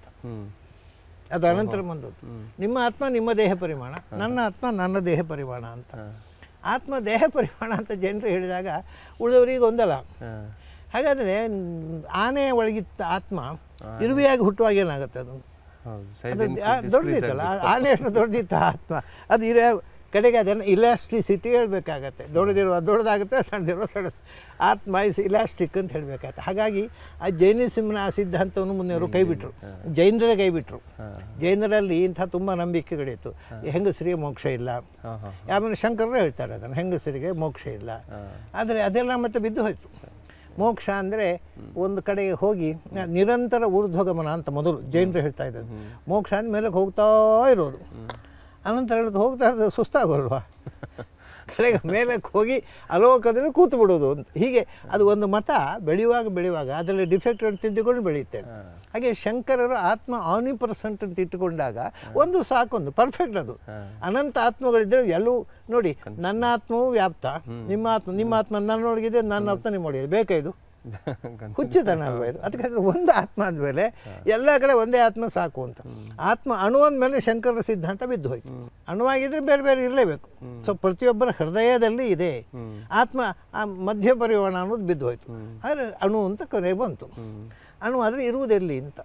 ಅದು ಅನಂತರ ಬಂದದ್ದು. ನಿಮ್ಮ ಆತ್ಮ ನಿಮ್ಮ ದೇಹ ಪರಿಮಾಣ, ನನ್ನ ಆತ್ಮ ನನ್ನ ದೇಹ ಪರಿಮಾಣ ಅಂತ. ಆತ್ಮ ದೇಹ ಪರಿಮಾಣ ಅಂತ ಜನರು ಹೇಳಿದಾಗ ಉಳಿದವರಿಗೆ ಗೊಂದಲ. ಹಾಗಾದರೆ ಆನೆಯ ಒಳಗಿತ್ತ ಆತ್ಮ ಇರುವೆಯಾಗಿ ಹುಟ್ಟುವಾಗ ಏನಾಗುತ್ತೆ? ಅದು ದೊಡ್ಡದಿತ್ತಲ್ಲ, ಆನೆ ಎಷ್ಟು ದೊಡ್ಡದಿತ್ತ ಆತ್ಮ, ಅದು ಕಡೆಗೆ ಅದನ್ನು ಇಲಾಸ್ಟಿಸಿಟಿ ಹೇಳಬೇಕಾಗತ್ತೆ. ದೊಡ್ಡದಾಗುತ್ತೆ, ಸಣ್ಣದಿರುವ ಸಣ್ಣ. ಆತ್ಮ ಇಸ್ ಇಲಾಸ್ಟಿಕ್ ಅಂತ ಹೇಳಬೇಕಾಗತ್ತೆ. ಹಾಗಾಗಿ ಆ ಜೈನಿಸಮ್ನ ಆ ಸಿದ್ಧಾಂತವನ್ನು ಮುನ್ನೆಯವರು ಕೈಬಿಟ್ರು, ಜೈನರೇ ಕೈಬಿಟ್ರು. ಜೈನರಲ್ಲಿ ಇಂಥ ತುಂಬ ನಂಬಿಕೆಗಳಿತ್ತು. ಹೆಂಗಸರಿಗೆ ಮೋಕ್ಷ ಇಲ್ಲ, ಆಮೇಲೆ ಶಂಕರರು ಹೇಳ್ತಾರೆ ಅದನ್ನು, ಹೆಂಗಸರಿಗೆ ಮೋಕ್ಷ ಇಲ್ಲ. ಆದರೆ ಅದೆಲ್ಲ ಮತ್ತೆ ಬಿದ್ದು ಹೋಯಿತು. ಮೋಕ್ಷ ಅಂದರೆ ಒಂದು ಕಡೆಗೆ ಹೋಗಿ ನಿರಂತರ ಊರ್ಧ್ವಗಮನ ಅಂತ ಮೊದಲು ಜೈನರು ಹೇಳ್ತಾ ಇದ್ದದ್ದು. ಮೋಕ್ಷ ಅಂದ ಮೇಲೆ ಹೋಗ್ತಾ ಇರೋದು, ಅನಂತರ ಹೇಳೋದು ಹೋಗ್ತಾ ಇರೋದು ಸುಸ್ತಾಗೋಲ್ವಾ, ಕಡೆಗೆ ಮೇಲಕ್ಕೆ ಹೋಗಿ ಅಲೋಕದಲ್ಲಿ ಕೂತು ಬಿಡೋದು ಅಂತ. ಹೀಗೆ ಅದು ಒಂದು ಮತ ಬೆಳೆಯುವಾಗ ಅದರಲ್ಲಿ ಡಿಫೆಕ್ಟ್ ತಿದ್ದುಕೊಂಡು ಬೆಳೆಯುತ್ತೆ. ಹಾಗೆ ಶಂಕರರು ಆತ್ಮ ಆಮ್ನಿಪ್ರೆಸೆಂಟ್ ಅಂತ ಇಟ್ಟುಕೊಂಡಾಗ ಒಂದು ಸಾಕೊಂದು ಪರ್ಫೆಕ್ಟ್. ಅದು ಅನಂತ ಆತ್ಮಗಳಿದ್ದರೆ ಎಲ್ಲವೂ ನೋಡಿ, ನನ್ನ ಆತ್ಮವೂ ವ್ಯಾಪ್ತ, ನಿಮ್ಮ ಆತ್ಮ ನನ್ನೊಳಗಿದೆ, ನನ್ನ ಆತ್ಮ ನಿಮ್ಮೊಳಗಿದೆ. ಬೇಕಾ ಇದು? ಹುಚ್ಚುತನ ಅಲ್ವಾ ಇದು? ಅದಕ್ಕೆ ಒಂದು ಆತ್ಮ ಅಂದಮೇಲೆ ಎಲ್ಲ ಕಡೆ ಒಂದೇ ಆತ್ಮ ಸಾಕು ಅಂತ. ಆತ್ಮ ಅಣು ಅಂದಮೇಲೆ ಶಂಕರರ ಸಿದ್ಧಾಂತ ಬಿದ್ದು ಹೋಯ್ತು. ಅಣುವಾಗಿದ್ರೆ ಬೇರೆ ಬೇರೆ ಇರಲೇಬೇಕು. ಸೊ ಪ್ರತಿಯೊಬ್ಬರ ಹೃದಯದಲ್ಲಿ ಇದೆ ಆತ್ಮ. ಆ ಮಧ್ಯ ಪರಿಮಾಣ ಅನ್ನೋದು ಬಿದ್ದು ಹೋಯ್ತು. ಆದರೆ ಅಣು ಅಂತ ಕೊನೆಗೆ ಬಂತು. ಅಣು ಆದರೆ ಇರುವುದೆಲ್ಲಿ ಅಂತ.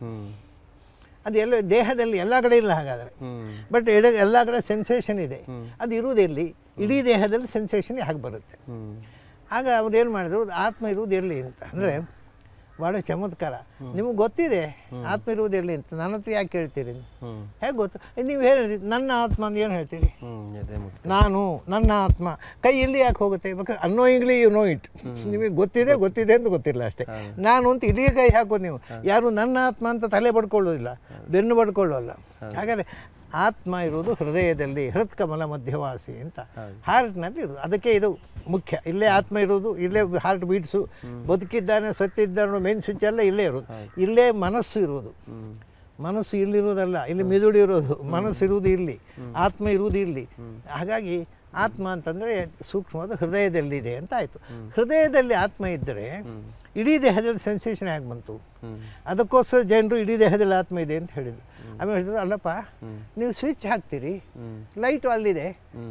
ಅದು ಎಲ್ಲ ದೇಹದಲ್ಲಿ ಎಲ್ಲ ಕಡೆ ಇಲ್ಲ ಹಾಗಾದರೆ. ಬಟ್ ಎಲ್ಲ ಕಡೆ ಸೆನ್ಸೇಷನ್ ಇದೆ. ಅದು ಇರುವುದೆಲ್ಲಿ? ಇಡೀ ದೇಹದಲ್ಲಿ ಸೆನ್ಸೇಷನ್ ಹೇಗೆ ಬರುತ್ತೆ? ಆಗ ಅವ್ರು ಏನು ಮಾಡಿದ್ರು, ಆತ್ಮ ಇರುವುದು ಎಲ್ಲಿ ಅಂತ. ಅಂದರೆ ಭಾಳ ಚಮತ್ಕಾರ. ನಿಮಗೆ ಗೊತ್ತಿದೆ ಆತ್ಮ ಇರುವುದು ಎಲ್ಲಿ ಅಂತ, ನನ್ನ ಹತ್ರ ಯಾಕೆ ಕೇಳ್ತೀರಿ? ಹೇಗೆ ಗೊತ್ತು? ನೀವು ಹೇಳಿದ್ರಿ ನನ್ನ ಆತ್ಮ ಅಂತ ಏನು ಹೇಳ್ತೀರಿ? ನಾನು ನನ್ನ ಆತ್ಮ ಕೈ ಇಲ್ಲಿ ಯಾಕೆ ಹೋಗುತ್ತೆ? ಬೇಕಾದ್ರೆ ಅನ್ನೋಯಿಂಗ್ಲಿ ಯು ನೋ ಇಟ್. ನಿಮಗೆ ಗೊತ್ತಿದೆ ಅಂತ ಗೊತ್ತಿಲ್ಲ ಅಷ್ಟೇ. ನಾನು ಅಂತ ಇಲ್ಲಿಗೆ ಕೈ ಹಾಕೋದು ನೀವು. ಯಾರು ನನ್ನ ಆತ್ಮ ಅಂತ ತಲೆ ಬಡ್ಕೊಳ್ಳೋದಿಲ್ಲ, ಬೆನ್ನು ಬಡ್ಕೊಳ್ಳೋಲ್ಲ. ಹಾಗಾದರೆ ಆತ್ಮ ಇರುವುದು ಹೃದಯದಲ್ಲಿ, ಹೃತ್ಕಮಲ ಮಧ್ಯವಾಸಿ ಅಂತ, ಹಾರ್ಟ್ನಲ್ಲಿ ಇರೋದು. ಅದಕ್ಕೆ ಇದು ಮುಖ್ಯ. ಇಲ್ಲೇ ಆತ್ಮ ಇರೋದು, ಇಲ್ಲೇ ಹಾರ್ಟ್ ಬೀಟ್ಸು, ಬದುಕಿದ್ದಾನೆ ಸತ್ತಿದ್ದಾನೆ ಮೇನ್ ಸ್ವಿಚ್ ಎಲ್ಲ ಇಲ್ಲೇ ಇರೋದು. ಇಲ್ಲೇ ಮನಸ್ಸು ಇರೋದು. ಮನಸ್ಸು ಇಲ್ಲಿರೋದಲ್ಲ, ಇಲ್ಲಿ ಮಿದುಳು ಇರೋದು. ಮನಸ್ಸು ಇರುವುದು ಇಲ್ಲಿ, ಆತ್ಮ ಇರುವುದು ಇಲ್ಲಿ. ಹಾಗಾಗಿ ಆತ್ಮ ಅಂತಂದರೆ ಸೂಕ್ಷ್ಮವಾದ ಹೃದಯದಲ್ಲಿದೆ ಅಂತ ಆಯಿತು. ಹೃದಯದಲ್ಲಿ ಆತ್ಮ ಇದ್ದರೆ ಇಡೀ ದೇಹದಲ್ಲಿ ಸೆನ್ಸೇಷನ್ ಹೇಗೆ ಬಂತು? ಅದಕ್ಕೋಸ್ಕರ ಜನರು ಇಡೀ ದೇಹದಲ್ಲಿ ಆತ್ಮ ಇದೆ ಅಂತ ಹೇಳಿದರು. ಆಮೇಲೆ ಹೇಳಿದ್ರು, ಅಲ್ಲಪ್ಪ ನೀವು ಸ್ವಿಚ್ ಹಾಕ್ತೀರಿ, ಲೈಟು ಅಲ್ಲಿದೆ,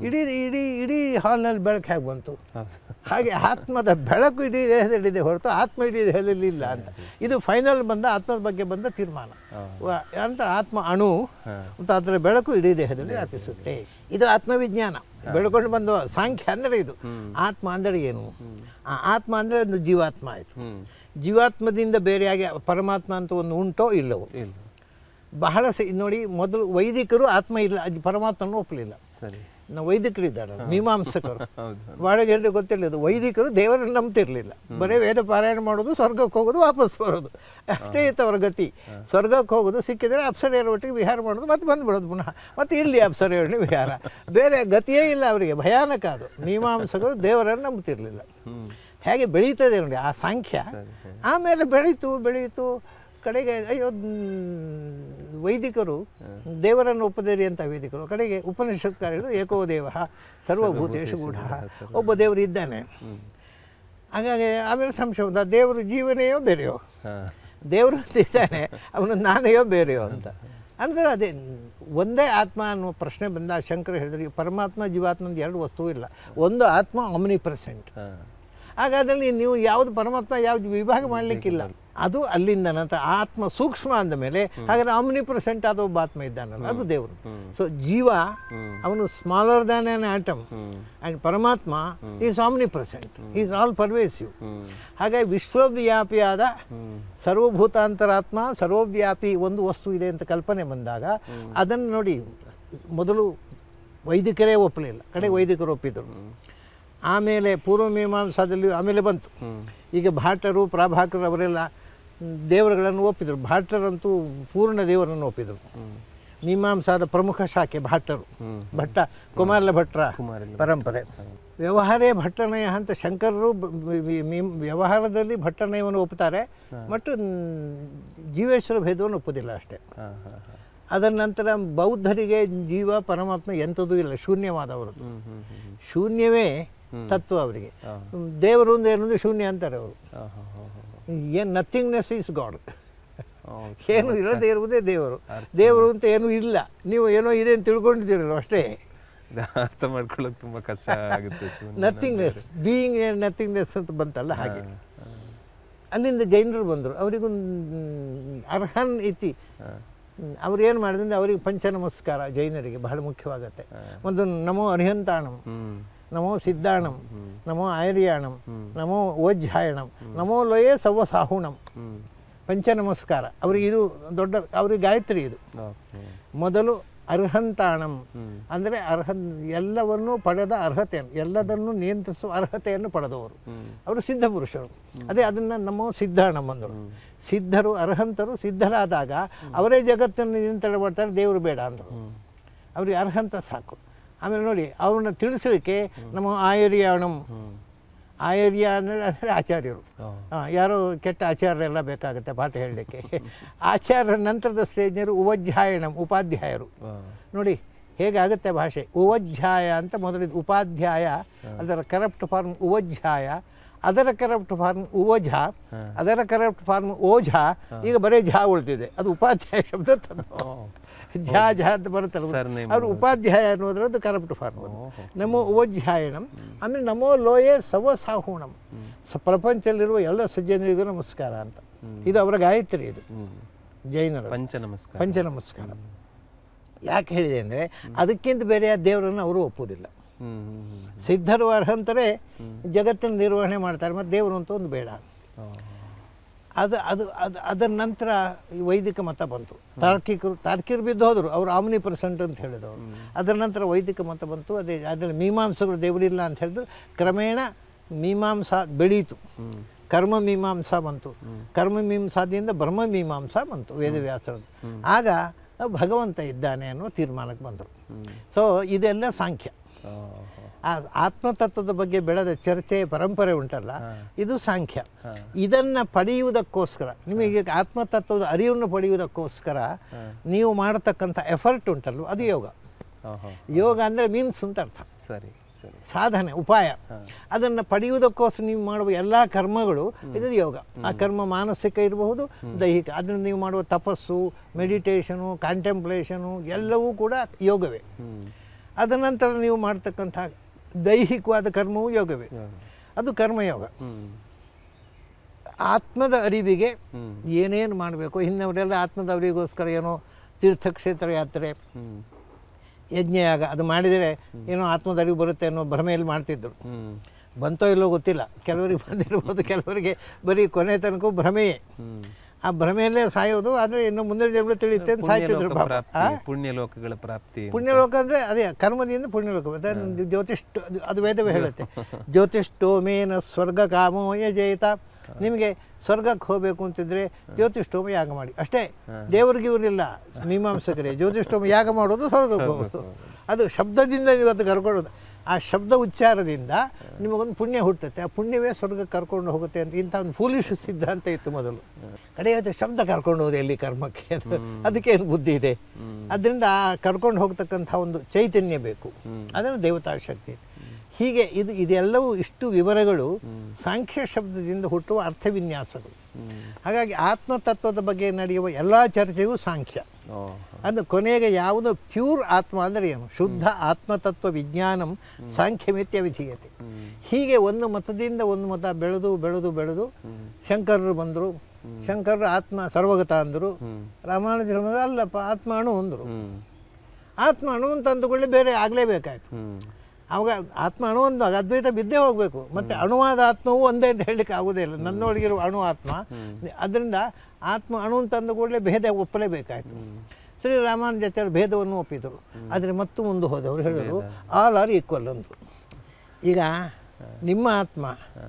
ಇಡೀ ಹಾಲ್ನಲ್ಲಿ ಬೆಳಕು ಹೇಗೆ ಬಂತು? ಹಾಗೆ ಆತ್ಮದ ಬೆಳಕು ಇಡೀ ದೇಹದಲ್ಲಿದೆ ಹೊರತು ಆತ್ಮ ಇಡೀ ದೇಹದಲ್ಲಿ ಇಲ್ಲ ಅಂತ. ಇದು ಫೈನಲ್ ಬಂದ ಆತ್ಮದ ಬಗ್ಗೆ ಬಂದ ತೀರ್ಮಾನ ಅಂತ. ಆತ್ಮ ಅಣು ಮತ್ತು ಅದರ ಬೆಳಕು ಇಡೀ ದೇಹದಲ್ಲಿ ವ್ಯಾಪಿಸುತ್ತೆ. ಇದು ಆತ್ಮವಿಜ್ಞಾನ ಬೆಳ್ಕೊಂಡು ಬಂದ ಸಾಂಖ್ಯ ಅಂದರೆ ಇದು. ಆತ್ಮ ಅಂದರೆ ಏನು? ಆತ್ಮ ಅಂದರೆ ಒಂದು ಜೀವಾತ್ಮ ಆಯಿತು. ಜೀವಾತ್ಮದಿಂದ ಬೇರೆಯಾಗಿ ಪರಮಾತ್ಮ ಅಂತ ಒಂದು ಉಂಟೋ ಇಲ್ಲವೋ? ಬಹಳ ನೋಡಿ, ಮೊದಲು ವೈದಿಕರು ಆತ್ಮ ಇಲ್ಲ, ಪರಮಾತ್ಮನ ಒಪ್ಪಲಿಲ್ಲ. ವೈದಿಕರಿದ್ದಾರೆ, ಮೀಮಾಂಸಕರು. ಹೌದು. ಬಾಳೆಗೆ ಎಲ್ಲರೂ ಗೊತ್ತಿರಲಿಲ್ಲ, ವೈದಿಕರು ದೇವರನ್ನು ನಂಬ್ತಿರ್ಲಿಲ್ಲ. ಬರೀ ವೇದ ಪಾರಾಯಣ ಮಾಡೋದು, ಸ್ವರ್ಗಕ್ಕೆ ಹೋಗೋದು, ವಾಪಸ್ ಬರೋದು, ಅಷ್ಟೇ ಇತ್ತು ಅವರ ಗತಿ. ಸ್ವರ್ಗಕ್ಕೆ ಹೋಗೋದು, ಸಿಕ್ಕಿದರೆ ಅಪ್ಸರೆಯರ ಒಟ್ಟಿಗೆ ವಿಹಾರ ಮಾಡೋದು, ಮತ್ತೆ ಬಂದುಬಿಡೋದು ಪುನಃ, ಮತ್ತು ಇಲ್ಲಿ ಅಪ್ಸರೆಯೊಡನೆ ವಿಹಾರ, ಬೇರೆ ಗತಿಯೇ ಇಲ್ಲ ಅವರಿಗೆ. ಭಯಾನಕ ಅದು. ಮೀಮಾಂಸಕರು ದೇವರನ್ನು ನಂಬ್ತಿರ್ಲಿಲ್ಲ. ಹೇಗೆ ಬೆಳೀತದೆ ನೋಡಿ ಆ ಸಾಂಖ್ಯ. ಆಮೇಲೆ ಬೆಳೀತು ಕಡೆಗೆ ಅಯ್ಯೋ ವೈದಿಕರು ದೇವರನ್ನು ಒಪ್ಪದೇರಿ ಅಂತ ವೈದಿಕರು ಕಡೆಗೆ ಉಪನಿಷತ್ಕಾರರು ಏಕೋ ದೇವ ಸರ್ವಭೂತೇಶು ಗೂಢ, ಒಬ್ಬ ದೇವರು ಇದ್ದಾನೆ. ಹಾಗಾಗಿ ಆಮೇಲೆ ಸಂಶಯ, ದೇವರು ಜೀವನೆಯೋ ಬೇರೆಯೋ, ದೇವರು ಇದ್ದಾನೆ, ಅವನು ನಾನೆಯೋ ಬೇರೆಯೋ ಅಂತ. ಅಂದರೆ ಅದೇ ಒಂದೇ ಆತ್ಮ ಅನ್ನುವ ಪ್ರಶ್ನೆ ಬಂದಾಗ ಶಂಕರ ಹೇಳಿದ್ರೆ ಪರಮಾತ್ಮ ಜೀವಾತ್ಮ ಎರಡು ವಸ್ತು ಇಲ್ಲ, ಒಂದು ಆತ್ಮ ಆಮ್ನಿಪ್ರೆಸೆಂಟ್. ಹಾಗಾದಲ್ಲಿ ನೀವು ಯಾವುದು ಪರಮಾತ್ಮ ಯಾವುದು ವಿಭಾಗ ಮಾಡಲಿಕ್ಕಿಲ್ಲ. ಅದು ಅಲ್ಲಿಂದ ನಂತರ ಆತ್ಮ ಸೂಕ್ಷ್ಮ ಅಂದ ಮೇಲೆ ಹಾಗಾದ್ರೆ ಆಮ್ನಿಪ್ರೆಸೆಂಟ್ ಆದ ಒಬ್ಬ ಆತ್ಮ ಇದ್ದಾನಲ್ಲ, ಅದು ದೇವರು. ಸೊ ಜೀವ ಅವನು smaller than an atom and ಪರಮಾತ್ಮ is omnipresent, is all pervasive. ಹಾಗಾಗಿ ವಿಶ್ವವ್ಯಾಪಿಯಾದ ಸರ್ವಭೂತಾಂತರಾತ್ಮ, ಸರ್ವವ್ಯಾಪಿ ಒಂದು ವಸ್ತು ಇದೆ ಅಂತ ಕಲ್ಪನೆ ಬಂದಾಗ ಅದನ್ನು ನೋಡಿ ಮೊದಲು ವೈದಿಕರೇ ಒಪ್ಪಲಿಲ್ಲ, ಕಡೆಗೆ ವೈದಿಕರು ಒಪ್ಪಿದರು. ಆಮೇಲೆ ಪೂರ್ವಮೀಮಾಂಸಾದಲ್ಲಿ ಆಮೇಲೆ ಬಂತು. ಈಗ ಭಾಟರು ಪ್ರಾಭಾಕರು ಅವರೆಲ್ಲ ದೇವರುಗಳನ್ನು ಒಪ್ಪಿದರು. ಭಾಟರಂತೂ ಪೂರ್ಣ ದೇವರನ್ನು ಒಪ್ಪಿದರು. ಮೀಮಾಂಸಾದ ಪ್ರಮುಖ ಶಾಖೆ ಭಾಟರು, ಭಟ್ಟ ಕುಮಾರಲ ಭಟ್ರ ಪರಂಪರೆ. ವ್ಯವಹಾರೇ ಭಟ್ಟನಯ ಅಂತ ಶಂಕರರು ವ್ಯವಹಾರದಲ್ಲಿ ಭಟ್ಟನಯವನ್ನು ಒಪ್ಪುತ್ತಾರೆ, ಮತ್ತು ಜೀವೇಶ್ವರ ಭೇದವನ್ನು ಒಪ್ಪುವುದಿಲ್ಲ ಅಷ್ಟೇ. ಅದರ ನಂತರ ಬೌದ್ಧರಿಗೆ ಜೀವ ಪರಮಾತ್ಮ ಎಂಥದೂ ಇಲ್ಲ, ಶೂನ್ಯವಾದವರು. ಶೂನ್ಯವೇ ತತ್ವ ಅವರಿಗೆ. ದೇವರು ಒಂದು ಏನೊಂದು ಶೂನ್ಯ ಅಂತಾರೆ ಅವರು. ಏನು ನಥಿಂಗ್ನೆಸ್ ಈಸ್ ಗಾಡ್, ಏನು ಇರೋದೇ ಇರುವುದೇ ದೇವರು. ದೇವರು ಅಂತ ಏನೂ ಇಲ್ಲ, ನೀವು ಏನೋ ಇದೆ ಅಂತ ತಿಳ್ಕೊಂಡಿದ್ದೀರಲ್ಲ ಅಷ್ಟೇ. ಅರ್ಥ ಮಾಡ್ಕೊಳ್ಳೋಕೆ ತುಂಬ ಕಷ್ಟ ಆಗುತ್ತೆ. ನಥಿಂಗ್ನೆಸ್, ಬೀಯಿಂಗ್ ನಥಿಂಗ್ನೆಸ್ ಅಂತ ಬಂತಲ್ಲ ಹಾಗೆ. ಅಲ್ಲಿಂದ ಜೈನರು ಬಂದರು, ಅವರಿಗೊಂದು ಅರ್ಹನ್ ಇತಿ. ಅವ್ರು ಏನು ಮಾಡಿದ್ರೆ ಅವರಿಗೆ ಪಂಚ ನಮಸ್ಕಾರ ಜೈನರಿಗೆ ಬಹಳ ಮುಖ್ಯವಾಗತ್ತೆ. ಒಂದು ನಮೋ ಅರಿಹಂತಾಣಂ, ನಮೋ ಸಿದ್ಧಾಣಂ, ನಮೋ ಆಯರ್ಯಾಣಂ, ನಮೋ ಓಜ್ಜಾಯಣಂ, ನಮೋ ಲೋಯೇ ಸವ್ವಸಾಹುಣಂ. ಪಂಚ ನಮಸ್ಕಾರ ಅವರಿಗೆ. ಇದು ದೊಡ್ಡ ಅವ್ರಿಗೆ ಗಾಯತ್ರಿ. ಇದು ಮೊದಲು ಅರ್ಹಂತಾಣಂ ಅಂದರೆ ಎಲ್ಲವನ್ನೂ ಪಡೆದ ಅರ್ಹತೆಯನ್ನು, ಎಲ್ಲದನ್ನು ನಿಯಂತ್ರಿಸುವ ಅರ್ಹತೆಯನ್ನು ಪಡೆದವರು ಅವರು ಸಿದ್ಧ ಪುರುಷರು. ಅದೇ ಅದನ್ನು ನಮೋ ಸಿದ್ಧಾಣಂ ಅಂದರು. ಸಿದ್ಧರು ಅರ್ಹಂತರು ಸಿದ್ಧರಾದಾಗ ಅವರೇ ಜಗತ್ತನ್ನು ನಿಯಂತ್ರಣ ಮಾಡ್ತಾರೆ, ದೇವರು ಬೇಡ ಅಂದರು. ಅವ್ರಿಗೆ ಅರ್ಹಂತ ಸಾಕು. ಆಮೇಲೆ ನೋಡಿ ಅವ್ರನ್ನ ತಿಳಿಸಲಿಕ್ಕೆ ನಮ್ಮ ಆಯರ್ಯಾಣಂ, ಆಯರ್ಯ ಅಂದರೆ ಆಚಾರ್ಯರು. ಯಾರೋ ಕೆಟ್ಟ ಆಚಾರ್ಯರೆಲ್ಲ ಬೇಕಾಗುತ್ತೆ ಪಾಠ ಹೇಳಲಿಕ್ಕೆ. ಆಚಾರ್ಯರ ನಂತರದ ಸ್ಟೇಜ್ನರು ಉವಜ್ಜಾಯಣಂ, ಉಪಾಧ್ಯಾಯರು. ನೋಡಿ ಹೇಗಾಗುತ್ತೆ ಭಾಷೆ. ಉವಜ್ಜಾಯ ಅಂತ ಮೊದಲಿದ್ದು, ಉಪಾಧ್ಯಾಯ ಅದರ ಕರಪ್ಟ್ ಫಾರ್ಮ್ ಉವಜ್ಜಾಯ, ಅದರ ಕರಪ್ಟ್ ಫಾರ್ಮ್ ಉವಜ, ಅದರ ಕರಪ್ಟ್ ಫಾರ್ಮ್ ಓಜ. ಈಗ ಬರೀ ಝಾ ಉಳಿದಿದೆ, ಅದು ಉಪಾಧ್ಯಾಯ ಶಬ್ದ ತಂದು ಝಾ ಅಂತ ಬರುತ್ತಲ್ಲ, ಅವರು ಉಪಾಧ್ಯಾಯ ಅನ್ನೋದ್ರದ್ದು ಕರಪ್ಟ್ ಫಾರ್ಮ್. ನಮೋ ಉವಜ್ಜಾಯಣಂ. ಆಮೇಲೆ ನಮೋ ಲೋಯೇ ಸವ್ವಸಾಹುಣಂ, ಪ್ರಪಂಚದಲ್ಲಿರುವ ಎಲ್ಲ ಸಜ್ಜನರಿಗೂ ನಮಸ್ಕಾರ ಅಂತ. ಇದು ಅವರ ಗಾಯತ್ರಿ. ಇದು ಜೈನರ ಪಂಚ ನಮಸ್ಕಾರ. ಯಾಕೆ ಹೇಳಿದೆ ಅಂದರೆ ಅದಕ್ಕಿಂತ ಬೇರೆಯ ದೇವರನ್ನು ಅವರು ಒಪ್ಪುವುದಿಲ್ಲ. ಸಿದ್ಧರು ಅರ್ಹಂತರೇ ಜಗತ್ತನ್ನು ನಿರ್ವಹಣೆ ಮಾಡ್ತಾರೆ, ಮತ್ತು ದೇವರು ಅಂತ ಒಂದು ಬೇಡ. ಅದರ ನಂತರ ವೈದಿಕ ಮತ ಬಂತು. ತಾರ್ಕಿಕರು ಬಿದ್ದು ಹೋದರು, ಅವರು ಆಮ್ನಿಪ್ರೆಸೆಂಟ್ ಅಂತ ಹೇಳಿದವರು. ಅದರ ನಂತರ ವೈದಿಕ ಮತ ಬಂತು. ಅದರಲ್ಲಿ ಮೀಮಾಂಸಗಳು ದೇವರಿಲ್ಲ ಅಂತ ಹೇಳಿದ್ರು. ಕ್ರಮೇಣ ಮೀಮಾಂಸಾ ಬೆಳೀತು, ಕರ್ಮ ಮೀಮಾಂಸಾ ಬಂತು. ಕರ್ಮ ಮೀಮಾಂಸಾದಿಂದ ಬ್ರಹ್ಮ ಮೀಮಾಂಸಾ ಬಂತು ವೇದವ್ಯಾಸರದ್ದು. ಆಗ ಭಗವಂತ ಇದ್ದಾನೆ ಅನ್ನೋ ತೀರ್ಮಾನಕ್ಕೆ ಬಂದರು. ಸೊ ಇದೆಲ್ಲ ಸಾಂಖ್ಯ. ಆ ಆತ್ಮತತ್ವದ ಬಗ್ಗೆ ಬೆಳೆದ ಚರ್ಚೆ ಪರಂಪರೆ ಉಂಟಲ್ಲ, ಇದು ಸಾಂಖ್ಯ. ಇದನ್ನು ಪಡೆಯುವುದಕ್ಕೋಸ್ಕರ, ನಿಮಗೆ ಆತ್ಮತತ್ವದ ಅರಿವನ್ನು ಪಡೆಯುವುದಕ್ಕೋಸ್ಕರ ನೀವು ಮಾಡತಕ್ಕಂಥ ಎಫರ್ಟ್ ಉಂಟಲ್ಲ, ಅದು ಯೋಗ. ಯೋಗ ಅಂದರೆ ಮೀನ್ಸ್ ಅಂತ ಅರ್ಥ. ಸರಿ, ಸಾಧನೆ, ಉಪಾಯ. ಅದನ್ನು ಪಡೆಯುವುದಕ್ಕೋಸ್ಕರ ನೀವು ಮಾಡುವ ಎಲ್ಲ ಕರ್ಮಗಳು ಇದು ಯೋಗ. ಆ ಕರ್ಮ ಮಾನಸಿಕ ಇರಬಹುದು, ದೈಹಿಕ. ಅದನ್ನು ನೀವು ಮಾಡುವ ತಪಸ್ಸು, ಮೆಡಿಟೇಷನು, ಕಾಂಟೆಂಪ್ಲೇಷನು ಎಲ್ಲವೂ ಕೂಡ ಯೋಗವೇ. ಅದರ ನಂತರ ನೀವು ಮಾಡ್ತಕ್ಕಂಥ ದೈಹಿಕವಾದ ಕರ್ಮವೂ ಯೋಗವೇ, ಅದು ಕರ್ಮಯೋಗ. ಆತ್ಮದ ಅರಿವಿಗೆ ಏನೇನು ಮಾಡಬೇಕು, ಹಿಂದವರೆಲ್ಲ ಆತ್ಮದ ಅರಿವಿಗೋಸ್ಕರ ಏನೋ ತೀರ್ಥಕ್ಷೇತ್ರ ಯಾತ್ರೆ, ಯಜ್ಞಯಾಗ ಅದು ಮಾಡಿದರೆ ಏನೋ ಆತ್ಮದ ಅರಿವು ಬರುತ್ತೆ ಅನ್ನೋ ಭ್ರಮೆಯಲ್ಲಿ ಮಾಡ್ತಿದ್ದರು. ಬಂತೋ ಇಲ್ಲೋ ಗೊತ್ತಿಲ್ಲ, ಕೆಲವರಿಗೆ ಬಂದಿರ್ಬೋದು, ಕೆಲವರಿಗೆ ಬರೀ ಕೊನೆ ತನಕ ಭ್ರಮೆಯೇ. ಆ ಭ್ರಮೆಯಲ್ಲೇ ಸಾಯೋದು. ಆದರೆ ಇನ್ನು ಮುಂದಿನ ಜನ್ಮ ತಿಳಿಯುತ್ತೆ ಅಂತ ಸಾಯ್ತಿದ್ರು ಪಾಪ. ಪುಣ್ಯ ಲೋಕಗಳ ಪ್ರಾಪ್ತಿ. ಪುಣ್ಯಲೋಕ ಅಂದರೆ ಅದೇ ಕರ್ಮದಿಂದ ಪುಣ್ಯಲೋಕ. ಜ್ಯೋತಿಷ್ಠ ಅದು ವೇದವೇ ಹೇಳುತ್ತೆ, ಜ್ಯೋತಿಷ್ಠೋಮೇನ ಸ್ವರ್ಗ ಕಾಮೋ ಯಜೇತ. ನಿಮಗೆ ಸ್ವರ್ಗಕ್ಕೆ ಹೋಗಬೇಕು ಅಂತಿದ್ರೆ ಜ್ಯೋತಿಷ್ಠೋಮ ಯಾಗ ಮಾಡಿ ಅಷ್ಟೇ. ದೇವರಿಗೆ ಇವರಿಲ್ಲ ಮೀಮಾಂಸಕರೇ. ಜ್ಯೋತಿಷ್ಠೋಮ ಯಾಗ ಮಾಡೋದು ಸ್ವರ್ಗಕ್ಕೆ ಹೋಗೋದು. ಅದು ಶಬ್ದದಿಂದ ಇವತ್ತು ಕರ್ಕೊಳ್ಳೋದು. ಆ ಶಬ್ದ ಉಚ್ಚಾರದಿಂದ ನಿಮಗೊಂದು ಪುಣ್ಯ ಹುಟ್ಟುತ್ತೆ. ಆ ಪುಣ್ಯವೇ ಸ್ವರ್ಗಕ್ಕೆ ಕರ್ಕೊಂಡು ಹೋಗುತ್ತೆ ಅಂತ ಇಂಥ ಒಂದು ಫೂಲಿಶ್ ಸಿದ್ಧಾಂತ ಇತ್ತು ಮೊದಲು. ಕಡೆಯಾದ ಶಬ್ದ ಕರ್ಕೊಂಡು ಹೋದೆ ಎಲ್ಲಿ ಕರ್ಮಕ್ಕೆ, ಅದಕ್ಕೇನು ಬುದ್ಧಿ ಇದೆ. ಅದರಿಂದ ಆ ಕರ್ಕೊಂಡು ಹೋಗ್ತಕ್ಕಂಥ ಒಂದು ಚೈತನ್ಯ ಬೇಕು, ಅದನ್ನು ದೇವತಾ ಶಕ್ತಿ. ಹೀಗೆ ಇದೆಲ್ಲವೂ ಇಷ್ಟು ವಿವರಗಳು ಸಾಂಖ್ಯ ಶಬ್ದದಿಂದ ಹುಟ್ಟುವ ಅರ್ಥವಿನ್ಯಾಸಗಳು. ಹಾಗಾಗಿ ಆತ್ಮತತ್ವದ ಬಗ್ಗೆ ನಡೆಯುವ ಎಲ್ಲ ಚರ್ಚೆಯೂ ಸಾಂಖ್ಯ. ಅದು ಕೊನೆಗೆ ಯಾವುದು ಪ್ಯೂರ್ ಆತ್ಮ ಅಂದರೆ ಏನು, ಶುದ್ಧ ಆತ್ಮತತ್ವ ವಿಜ್ಞಾನಂ ಸಾಂಖ್ಯಮಿತ್ಯ ವಿಧೀಯತೆ. ಹೀಗೆ ಒಂದು ಮತದಿಂದ ಒಂದು ಮತ ಬೆಳೆದು ಬೆಳೆದು ಬೆಳೆದು ಶಂಕರರು ಬಂದರು. ಶಂಕರರು ಆತ್ಮ ಸರ್ವಗತ ಅಂದರು. ರಾಮಾನುಜರು ಬಂದರು, ಅಲ್ಲಪ್ಪ ಆತ್ಮ ಅಣು ಅಂದರು. ಆತ್ಮ ಅಣು ಅಂತ ಅಂದುಕೊಳ್ಳಿ ಬೇರೆ ಆಗಲೇಬೇಕಾಯ್ತು. ಅವಾಗ ಆತ್ಮ ಅಣು ಅಂದಾಗ ಅದ್ವೈತ ಬಿದ್ದೇ ಹೋಗಬೇಕು. ಮತ್ತು ಅಣುವಾದ ಆತ್ಮವೂ ಒಂದೇ ಅಂತ ಹೇಳಲಿಕ್ಕೆ ಆಗೋದೇ ಇಲ್ಲ. ನನ್ನೊಳಗಿರುವ ಅಣು ಆತ್ಮ. ಅದರಿಂದ ಆತ್ಮ ಅಣು ಅಂತ ಅಂದುಕೊಳ್ಳೆ ಭೇದ ಒಪ್ಪಲೇಬೇಕಾಯ್ತು. ಶ್ರೀ ರಾಮಾನುಜಾಚಾರ್ಯ ಭೇದವನ್ನು ಒಪ್ಪಿದರು. ಆದರೆ ಮತ್ತು ಮುಂದೆ ಹೋದವರು ಹೇಳಿದರು ಆಲ್ ಆರ್ ಈಕ್ವಲ್ ಅಂದರು. ಈಗ ನಿಮ್ಮ ಆತ್ಮ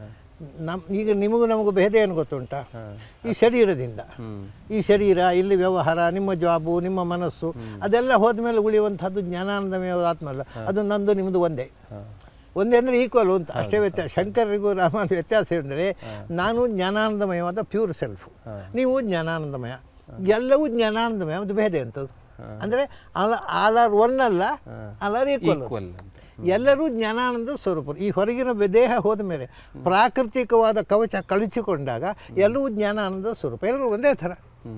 ಈಗ ನಿಮಗೂ ನಮಗೂ ಭೇದ ಏನು ಗೊತ್ತುಂಟ? ಈ ಶರೀರದಿಂದ, ಈ ಶರೀರ, ಇಲ್ಲಿ ವ್ಯವಹಾರ, ನಿಮ್ಮ ಜಾಬು, ನಿಮ್ಮ ಮನಸ್ಸು, ಅದೆಲ್ಲ ಹೋದ್ಮೇಲೆ ಉಳಿಯುವಂಥದ್ದು ಜ್ಞಾನಾನಂದಮಯ ಆತ್ಮ ಅಲ್ಲ. ಅದು ನಂದು ನಿಮ್ಮದು ಒಂದೇ. ಒಂದೇ ಅಂದರೆ ಈಕ್ವಲ್ ಅಂತ ಅಷ್ಟೇ ವ್ಯತ್ಯಾಸ. ಶಂಕರರಿಗೂ ರಾಮಾನುಜ ವ್ಯತ್ಯಾಸ ಅಂದರೆ ನಾನು ಜ್ಞಾನಾನಂದಮಯವಾದ ಪ್ಯೂರ್ ಸೆಲ್ಫ್, ನೀವು ಜ್ಞಾನಾನಂದಮಯ, ಎಲ್ಲವೂ ಜ್ಞಾನಾನಂದಮಯ. ಅದು ಭೇದ ಎಂಥದ್ದು ಅಂದರೆ ಆಲ್ ಆರ್ ಒನ್ ಅಲ್ಲ, ಆಲ್ ಆರ್ ಈಕ್ವಲ್. ಎಲ್ಲರೂ ಜ್ಞಾನಾನಂದ ಸ್ವರೂಪರು. ಈ ಹೊರಗಿನ ದೇಹ ಹೋದ ಮೇಲೆ ಪ್ರಾಕೃತಿಕವಾದ ಕವಚ ಕಳಚಿಕೊಂಡಾಗ ಎಲ್ಲವೂ ಜ್ಞಾನಾನಂದ ಸ್ವರೂಪ, ಎಲ್ಲರೂ ಒಂದೇ ಥರ.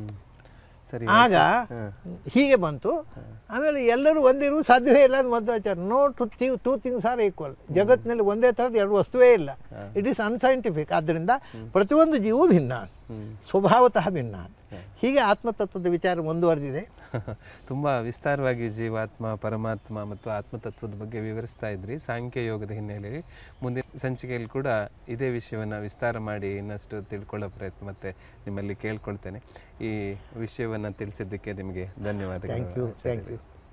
ಆಗ ಹೀಗೆ ಬಂತು. ಆಮೇಲೆ ಎಲ್ಲರೂ ಒಂದಿರುವ ಸಾಧ್ಯವೇ ಇಲ್ಲ ಅಂತ Madhvacharya. No two things are equal. ಜಗತ್ತಿನಲ್ಲಿ ಒಂದೇ ಥರದ ಎರಡು ವಸ್ತುವೇ ಇಲ್ಲ. It is unscientific. ಆದ್ದರಿಂದ ಪ್ರತಿಯೊಂದು ಜೀವೂ ಭಿನ್ನ, ಸ್ವಭಾವತಃ ಭಿನ್ನ. ಹೀಗೆ ಆತ್ಮತತ್ವದ ವಿಚಾರ ಮುಂದುವರೆದಿದೆ. ತುಂಬ ವಿಸ್ತಾರವಾಗಿ ಜೀವಾತ್ಮ, ಪರಮಾತ್ಮ ಮತ್ತು ಆತ್ಮತತ್ವದ ಬಗ್ಗೆ ವಿವರಿಸ್ತಾ ಇದ್ರಿ ಸಾಂಖ್ಯ ಯೋಗದ ಹಿನ್ನೆಲೆಯಲ್ಲಿ. ಮುಂದಿನ ಸಂಚಿಕೆಯಲ್ಲಿ ಕೂಡ ಇದೇ ವಿಷಯವನ್ನು ವಿಸ್ತಾರ ಮಾಡಿ ಇನ್ನಷ್ಟು ತಿಳ್ಕೊಳ್ಳೋ ಪ್ರಯತ್ನ ಮತ್ತೆ ನಿಮ್ಮಲ್ಲಿ ಕೇಳ್ಕೊಳ್ತೇನೆ. ಈ ವಿಷಯವನ್ನು ತಿಳಿಸಿದ್ದಕ್ಕೆ ನಿಮಗೆ ಧನ್ಯವಾದಗಳು. Thank you.